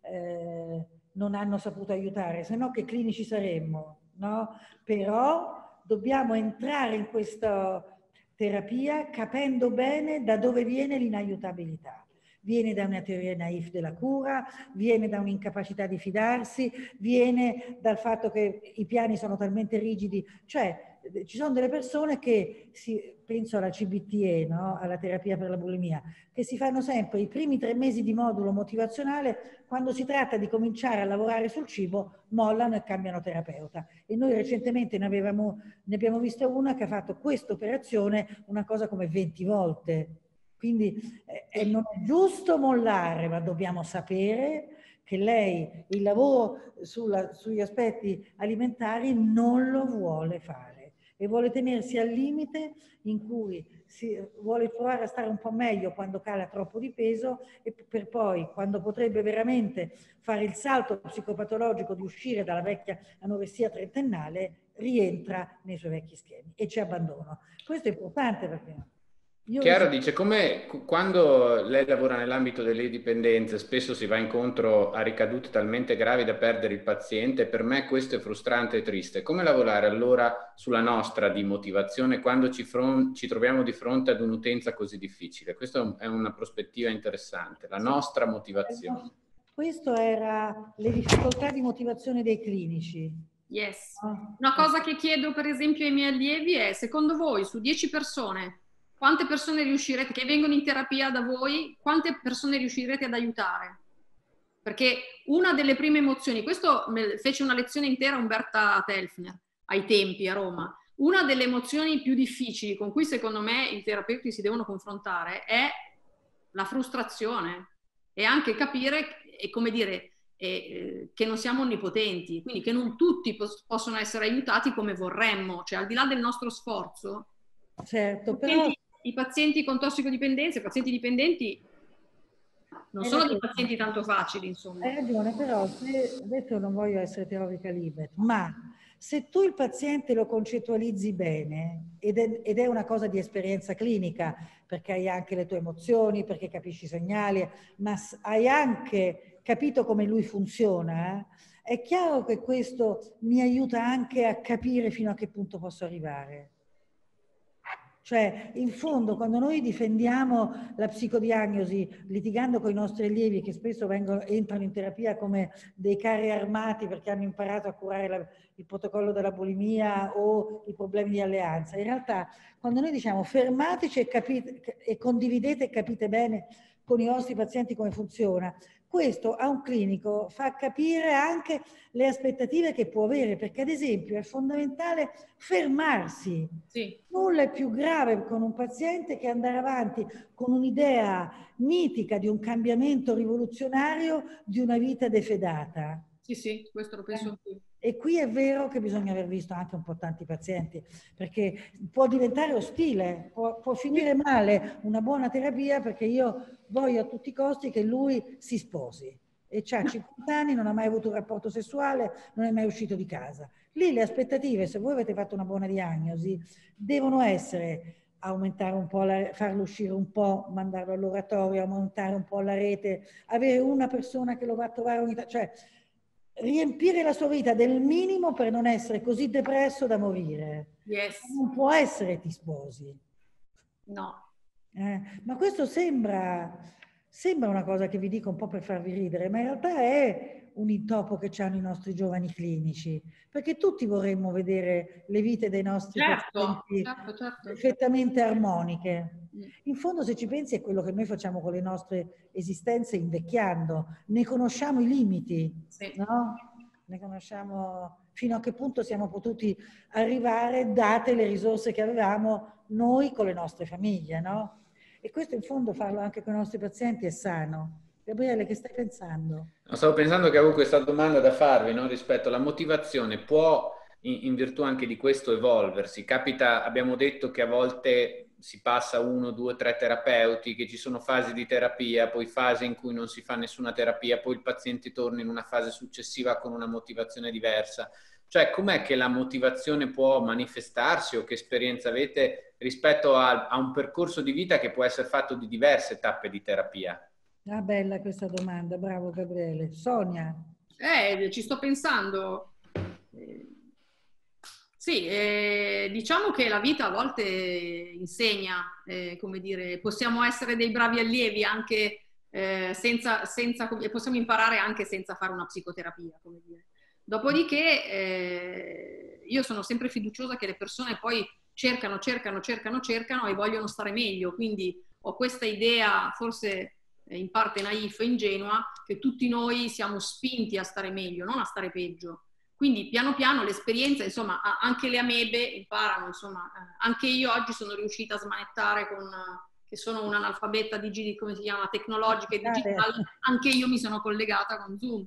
non hanno saputo aiutare, se no che clinici saremmo, no? Però dobbiamo entrare in questa terapia capendo bene da dove viene l'inaiutabilità. Viene da una teoria naif della cura, viene da un'incapacità di fidarsi, viene dal fatto che i piani sono talmente rigidi. Cioè, ci sono delle persone che, penso alla CBT, no? Alla terapia per la bulimia, che si fanno sempre i primi 3 mesi di modulo motivazionale, quando si tratta di cominciare a lavorare sul cibo, mollano e cambiano terapeuta. E noi recentemente ne abbiamo vista una che ha fatto questa operazione una cosa come 20 volte. Quindi non è giusto mollare, ma dobbiamo sapere che lei il lavoro sugli aspetti alimentari non lo vuole fare e vuole tenersi al limite, in cui si vuole provare a stare un po' meglio quando cala troppo di peso, e per poi, quando potrebbe veramente fare il salto psicopatologico di uscire dalla vecchia anoressia trentennale, rientra nei suoi vecchi schemi e ci abbandona. Questo è importante, perché... Chiaro dice: come quando lei lavora nell'ambito delle dipendenze spesso si va incontro a ricadute talmente gravi da perdere il paziente. Per me questo è frustrante e triste. Come lavorare allora sulla nostra dimotivazione quando ci troviamo di fronte ad un'utenza così difficile? Questa è una prospettiva interessante, la nostra motivazione. Questo era le difficoltà di motivazione dei clinici. Yes. Una cosa che chiedo per esempio ai miei allievi è, secondo voi su 10 persone, quante persone riuscirete, che vengono in terapia da voi, quante persone riuscirete ad aiutare? Perché una delle prime emozioni, questo fece una lezione intera Umberta Telfner ai tempi a Roma, una delle emozioni più difficili con cui secondo me i terapeuti si devono confrontare è la frustrazione e anche capire, e come dire, che non siamo onnipotenti, quindi che non tutti possono essere aiutati come vorremmo, cioè al di là del nostro sforzo. Certo, però... I pazienti con tossicodipendenza, i pazienti dipendenti non sono dei pazienti tanto facili, insomma. Hai ragione, però adesso non voglio essere teorica libet, ma se tu il paziente lo concettualizzi bene, ed è una cosa di esperienza clinica, perché hai anche le tue emozioni, perché capisci i segnali, ma hai anche capito come lui funziona, è chiaro che questo mi aiuta anche a capire fino a che punto posso arrivare. Cioè, in fondo, quando noi difendiamo la psicodiagnosi, litigando con i nostri allievi che spesso entrano in terapia come dei carri armati perché hanno imparato a curare il protocollo della bulimia o i problemi di alleanza, in realtà, quando noi diciamo fermateci e condividete e capite bene con i vostri pazienti come funziona, questo a un clinico fa capire anche le aspettative che può avere, perché ad esempio è fondamentale fermarsi. Sì. Nulla è più grave con un paziente che andare avanti con un'idea mitica di un cambiamento rivoluzionario di una vita defedata. Sì, sì, questo lo penso anch'io. E qui è vero che bisogna aver visto anche un po' tanti pazienti, perché può diventare ostile, può finire male una buona terapia perché io voglio a tutti i costi che lui si sposi e ha 50 anni, non ha mai avuto un rapporto sessuale, non è mai uscito di casa. Lì le aspettative, se voi avete fatto una buona diagnosi, devono essere aumentare un po', farlo uscire un po', mandarlo all'oratorio, aumentare un po' la rete, avere una persona che lo va a trovare ogni tanto, cioè riempire la sua vita del minimo per non essere così depresso da morire. Yes. Non può essere ti sposi. No. Ma questo sembra una cosa che vi dico un po' per farvi ridere, ma in realtà è un intoppo che hanno i nostri giovani clinici, perché tutti vorremmo vedere le vite dei nostri pazienti perfettamente armoniche. In fondo, se ci pensi, è quello che noi facciamo con le nostre esistenze invecchiando. Ne conosciamo i limiti, sì. No? Ne conosciamo fino a che punto siamo potuti arrivare, date le risorse che avevamo noi con le nostre famiglie, no? E questo in fondo farlo anche con i nostri pazienti è sano. Gabriele, che stai pensando? Stavo pensando che avevo questa domanda da farvi, no? Rispetto alla motivazione, può in virtù anche di questo evolversi? Capita, abbiamo detto che a volte si passa 1, 2, 3 terapeuti, che ci sono fasi di terapia, poi fasi in cui non si fa nessuna terapia, poi il paziente torna in una fase successiva con una motivazione diversa. Cioè, com'è che la motivazione può manifestarsi o che esperienza avete rispetto a un percorso di vita che può essere fatto di diverse tappe di terapia? Ah, bella questa domanda, bravo Gabriele. Sonia? Ci sto pensando. Sì, diciamo che la vita a volte insegna, come dire, possiamo essere dei bravi allievi anche possiamo imparare anche senza fare una psicoterapia, come dire. Dopodiché io sono sempre fiduciosa che le persone poi cercano e vogliono stare meglio, quindi ho questa idea forse in parte naif e ingenua che tutti noi siamo spinti a stare meglio, non a stare peggio. Quindi piano piano l'esperienza, insomma, anche le amebe imparano, insomma, anche io oggi sono riuscita a smanettare che sono un'analfabeta come si chiama, tecnologica e digitale, anche io mi sono collegata con Zoom.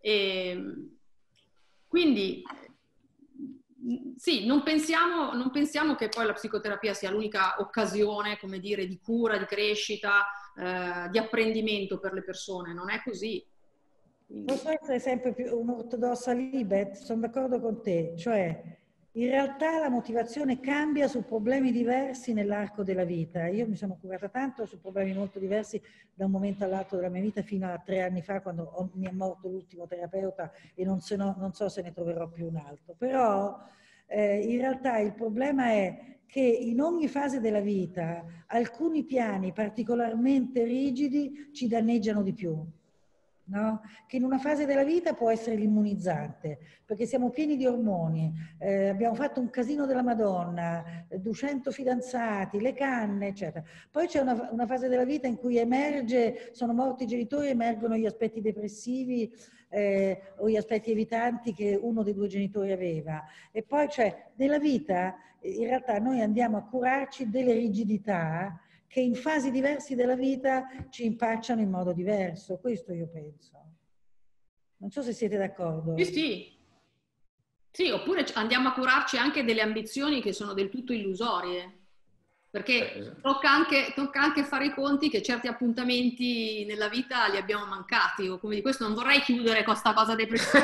Quindi sì, non pensiamo che poi la psicoterapia sia l'unica occasione, come dire, di cura, di crescita, di apprendimento per le persone, non è così. Posso essere sempre più un'ortodossa libet? Sono d'accordo con te, cioè in realtà la motivazione cambia su problemi diversi nell'arco della vita. Io mi sono curata tanto su problemi molto diversi da un momento all'altro della mia vita fino a 3 anni fa quando mi è morto l'ultimo terapeuta e non so se ne troverò più un altro. Però in realtà il problema è che in ogni fase della vita alcuni piani particolarmente rigidi ci danneggiano di più. no? Che in una fase della vita può essere l'immunizzante, perché siamo pieni di ormoni, abbiamo fatto un casino della Madonna, 200 fidanzati, le canne, eccetera. Poi c'è una fase della vita in cui sono morti i genitori, emergono gli aspetti depressivi o gli aspetti evitanti che uno dei due genitori aveva. E poi nella vita, in realtà noi andiamo a curarci delle rigidità che in fasi diverse della vita ci impacciano in modo diverso. Questo io penso. Non so se siete d'accordo. Sì, sì. Sì, oppure andiamo a curarci anche delle ambizioni che sono del tutto illusorie. Perché tocca anche fare i conti che certi appuntamenti nella vita li abbiamo mancati. O come di questo non vorrei chiudere con questa cosa depressiva.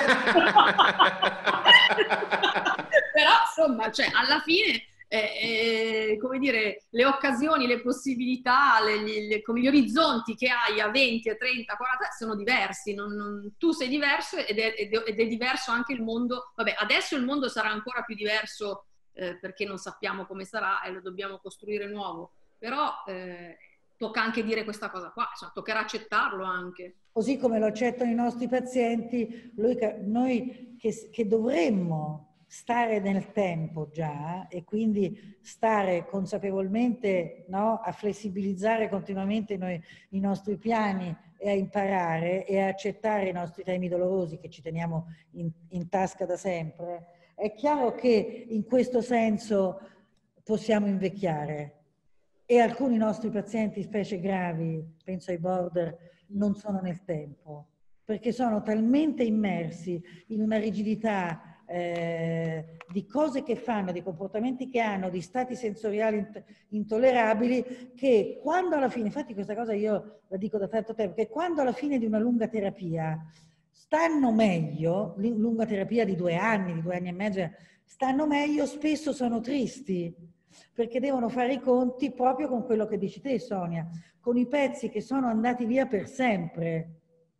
Però, insomma, cioè, alla fine... come dire, le occasioni, le possibilità, come gli orizzonti che hai a 20, a 30, a 40 sono diversi. Tu sei diverso ed è diverso anche il mondo. Vabbè, adesso il mondo sarà ancora più diverso perché non sappiamo come sarà e lo dobbiamo costruire nuovo. Però tocca anche dire questa cosa qua, insomma, toccherà accettarlo anche. Così come lo accettano i nostri pazienti, noi che dovremmo stare nel tempo già e quindi stare consapevolmente, no, a flessibilizzare continuamente i nostri piani e a imparare e a accettare i nostri temi dolorosi che ci teniamo in tasca da sempre. È chiaro che in questo senso possiamo invecchiare e alcuni nostri pazienti, specie gravi, penso ai border, non sono nel tempo, perché sono talmente immersi in una rigidità di cose che fanno, di comportamenti che hanno, di stati sensoriali intollerabili, che quando alla fine, infatti questa cosa io la dico da tanto tempo, che quando alla fine di una lunga terapia stanno meglio, lunga terapia di 2 anni, di 2 anni e mezzo, stanno meglio, spesso sono tristi, perché devono fare i conti proprio con quello che dici te, Sonia, con i pezzi che sono andati via per sempre.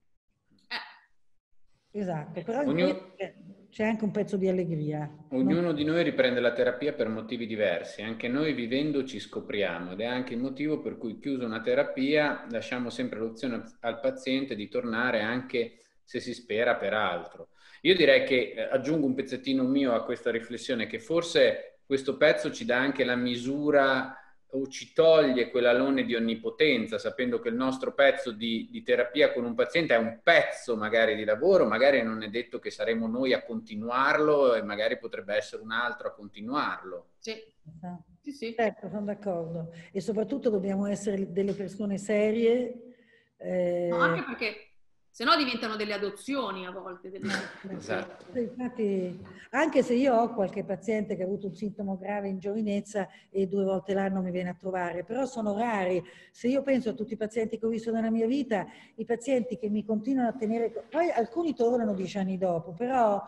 Esatto, però c'è anche un pezzo di allegria. Ognuno di noi riprende la terapia per motivi diversi, anche noi vivendo ci scopriamo ed è anche il motivo per cui, chiusa una terapia, lasciamo sempre l'opzione al paziente di tornare anche se si spera per altro. Io direi che aggiungo un pezzettino mio a questa riflessione, che forse questo pezzo ci dà anche la misura o ci toglie quell'alone di onnipotenza, sapendo che il nostro pezzo di terapia con un paziente è un pezzo magari di lavoro, magari non è detto che saremo noi a continuarlo e magari potrebbe essere un altro a continuarlo. Sì. Sì, sì. Certo, sono d'accordo. E soprattutto dobbiamo essere delle persone serie. No, anche perché se no diventano delle adozioni a volte. Esatto. Infatti, anche se io ho qualche paziente che ha avuto un sintomo grave in giovinezza e 2 volte l'anno mi viene a trovare, però sono rari. Se io penso a tutti i pazienti che ho visto nella mia vita, i pazienti che mi continuano a tenere... Poi alcuni tornano 10 anni dopo, però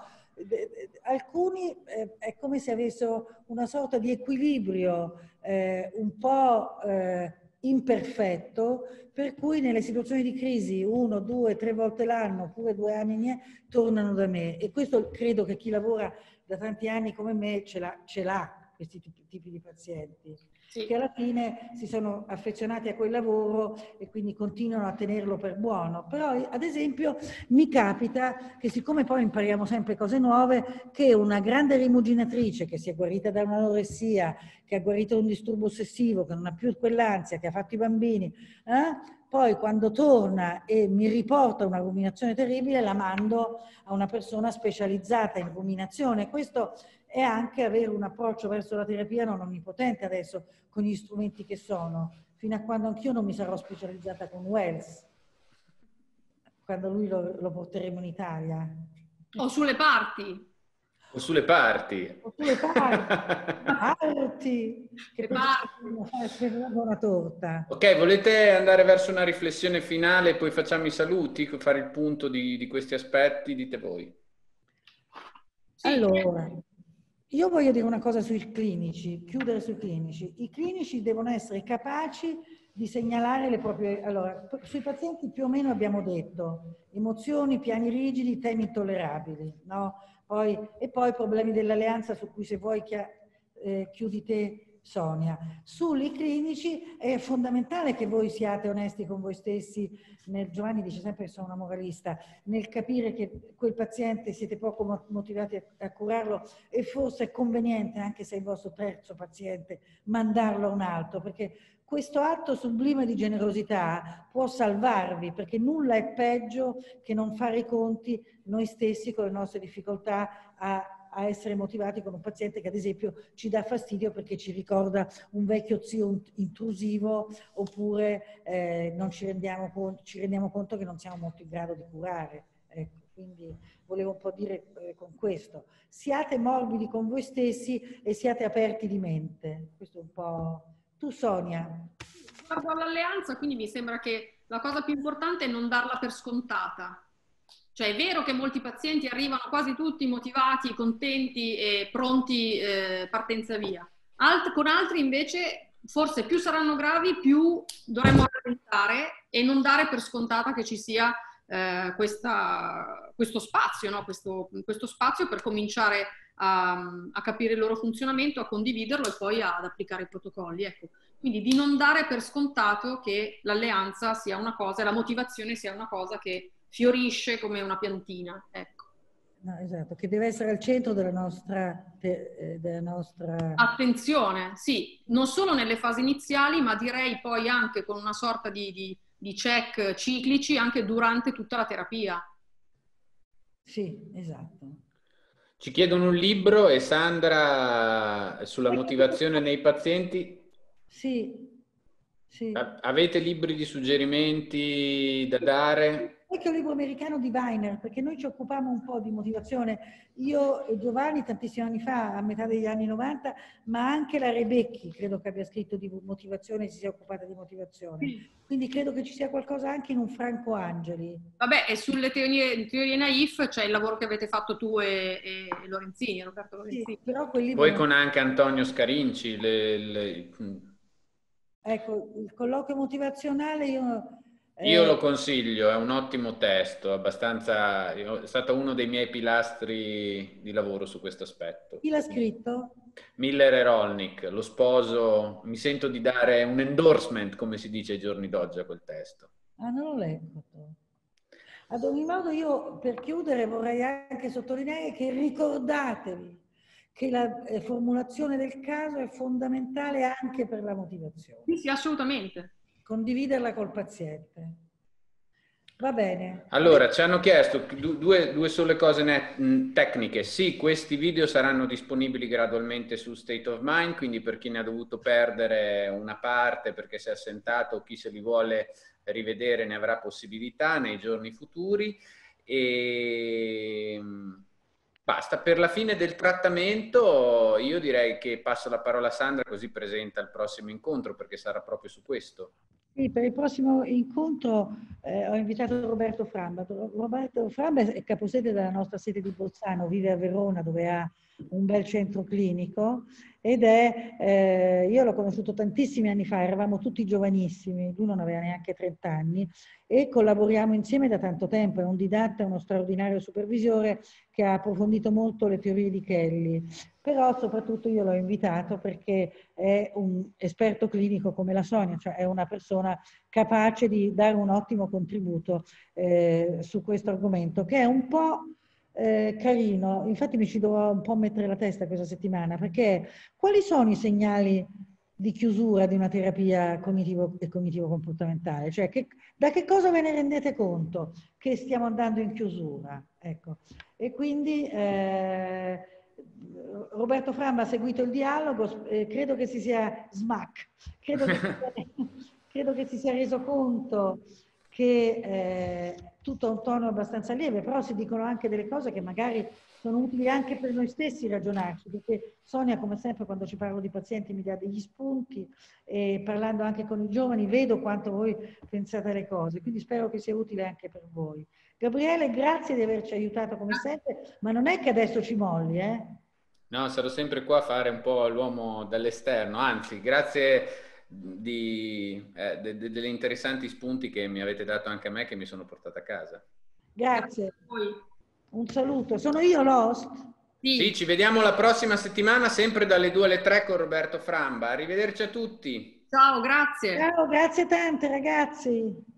alcuni è come se avessero una sorta di equilibrio un po' imperfetto, per cui nelle situazioni di crisi 1, 2, 3 volte l'anno, oppure 2 anni, tornano da me. E questo credo che chi lavora da tanti anni come me ce l'ha questi tipi di pazienti. Sì. Che alla fine si sono affezionati a quel lavoro e quindi continuano a tenerlo per buono. Però ad esempio mi capita che, siccome poi impariamo sempre cose nuove, che una grande rimuginatrice che si è guarita da un'anoressia, che ha guarito un disturbo ossessivo, che non ha più quell'ansia, che ha fatto i bambini, poi quando torna e mi riporta una ruminazione terribile, la mando a una persona specializzata in ruminazione. Questo è anche avere un approccio verso la terapia non onnipotente adesso, con gli strumenti che sono, fino a quando anch'io non mi sarò specializzata con Wells, quando lui lo porteremo in Italia. O sulle parti. O sulle parti. O sulle parti. Che per una torta. Ok, volete andare verso una riflessione finale e poi facciamo i saluti, fare il punto di questi aspetti? Dite voi. Sì. Allora, io voglio dire una cosa sui clinici, chiudere sui clinici. I clinici devono essere capaci di segnalare le proprie... Allora, sui pazienti più o meno abbiamo detto emozioni, piani rigidi, temi intollerabili, no? E poi problemi dell'alleanza su cui, se vuoi, chiudi te Sonia. Sui clinici è fondamentale che voi siate onesti con voi stessi. Giovanni dice sempre che sono una moralista, nel capire che quel paziente siete poco motivati a curarlo e forse è conveniente, anche se è il vostro terzo paziente, mandarlo a un altro, perché questo atto sublime di generosità può salvarvi, perché nulla è peggio che non fare i conti noi stessi con le nostre difficoltà a essere motivati con un paziente che ad esempio ci dà fastidio perché ci ricorda un vecchio zio intrusivo, oppure non ci rendiamo conto che non siamo molto in grado di curare. Ecco, quindi volevo un po' dire con questo, siate morbidi con voi stessi e siate aperti di mente. Questo è un po'... Tu Sonia? Guardo all'alleanza, quindi mi sembra che la cosa più importante è non darla per scontata. Cioè è vero che molti pazienti arrivano quasi tutti motivati, contenti e pronti partenza via. Con altri invece forse più saranno gravi, più dovremmo rallentare e non dare per scontata che ci sia questo spazio, no? questo spazio per cominciare a capire il loro funzionamento, a condividerlo e poi ad applicare i protocolli. Ecco. Quindi di non dare per scontato che l'alleanza sia una cosa e la motivazione sia una cosa che fiorisce come una piantina. Ecco. No, esatto, che deve essere al centro della nostra... Attenzione, sì, non solo nelle fasi iniziali, ma direi poi anche con una sorta di check ciclici anche durante tutta la terapia. Sì, esatto. Ci chiedono un libro e Sandra sulla motivazione nei pazienti. Sì, sì. Avete libri di suggerimenti da dare? Anche un libro americano di Weiner, perché noi ci occupavamo un po' di motivazione, io e Giovanni tantissimi anni fa, a metà degli anni 90, ma anche la Rebecchi credo che abbia scritto di motivazione e si sia occupata di motivazione. Sì. Quindi credo che ci sia qualcosa anche in un Franco Angeli. Vabbè, e sulle teorie naif c'è il lavoro che avete fatto tu e Lorenzini, Roberto Lorenzini. Sì, però quel libro Poi non... con anche Antonio Scarinci. Ecco, il colloquio motivazionale Io lo consiglio, è un ottimo testo, abbastanza, è stato uno dei miei pilastri di lavoro su questo aspetto. Chi l'ha scritto? Miller e Rolnick, lo sposo, mi sento di dare un endorsement, come si dice ai giorni d'oggi, a quel testo. Ah, non l'ho letto. Ad ogni modo io, per chiudere, vorrei anche sottolineare che ricordatevi che la formulazione del caso è fondamentale anche per la motivazione. Sì, sì, assolutamente. Condividerla col paziente. Va bene. Allora, ci hanno chiesto due sole cose tecniche. Sì, questi video saranno disponibili gradualmente su State of Mind, quindi per chi ne ha dovuto perdere una parte perché si è assentato o chi se li vuole rivedere ne avrà possibilità nei giorni futuri. E basta. Per la fine del trattamento io direi che passo la parola a Sandra, così presenta il prossimo incontro, perché sarà proprio su questo. Sì, per il prossimo incontro ho invitato Roberto Framba. Roberto Framba è caposede della nostra sede di Bolzano, vive a Verona dove ha un bel centro clinico ed io l'ho conosciuto tantissimi anni fa, eravamo tutti giovanissimi, lui non aveva neanche 30 anni e collaboriamo insieme da tanto tempo, è un didatta, uno straordinario supervisore che ha approfondito molto le teorie di Kelly. Però soprattutto io l'ho invitato perché è un esperto clinico come la Sonia, cioè è una persona capace di dare un ottimo contributo su questo argomento, che è un po' carino. Infatti mi ci dovrò un po' mettere la testa questa settimana, perché quali sono i segnali di chiusura di una terapia cognitivo e cognitivo-comportamentale? Cioè da che cosa ve ne rendete conto che stiamo andando in chiusura? Ecco. E quindi... Roberto Framba ha seguito il dialogo, credo che si sia credo che si sia reso conto che tutto a un tono abbastanza lieve, però si dicono anche delle cose che magari sono utili anche per noi stessi ragionarci, perché Sonia, come sempre, quando ci parlo di pazienti mi dà degli spunti e parlando anche con i giovani vedo quanto voi pensate alle cose, quindi spero che sia utile anche per voi. Gabriele, grazie di averci aiutato come sempre, ma non è che adesso ci molli, eh? No, sarò sempre qua a fare un po' l'uomo dall'esterno, anzi, grazie delle interessanti spunti che mi avete dato anche a me, che mi sono portato a casa. Grazie. Un saluto. Sono io Lost? Sì, ci vediamo la prossima settimana, sempre dalle 2 alle 3 con Roberto Framba. Arrivederci a tutti. Ciao, grazie. Ciao, grazie tante ragazzi.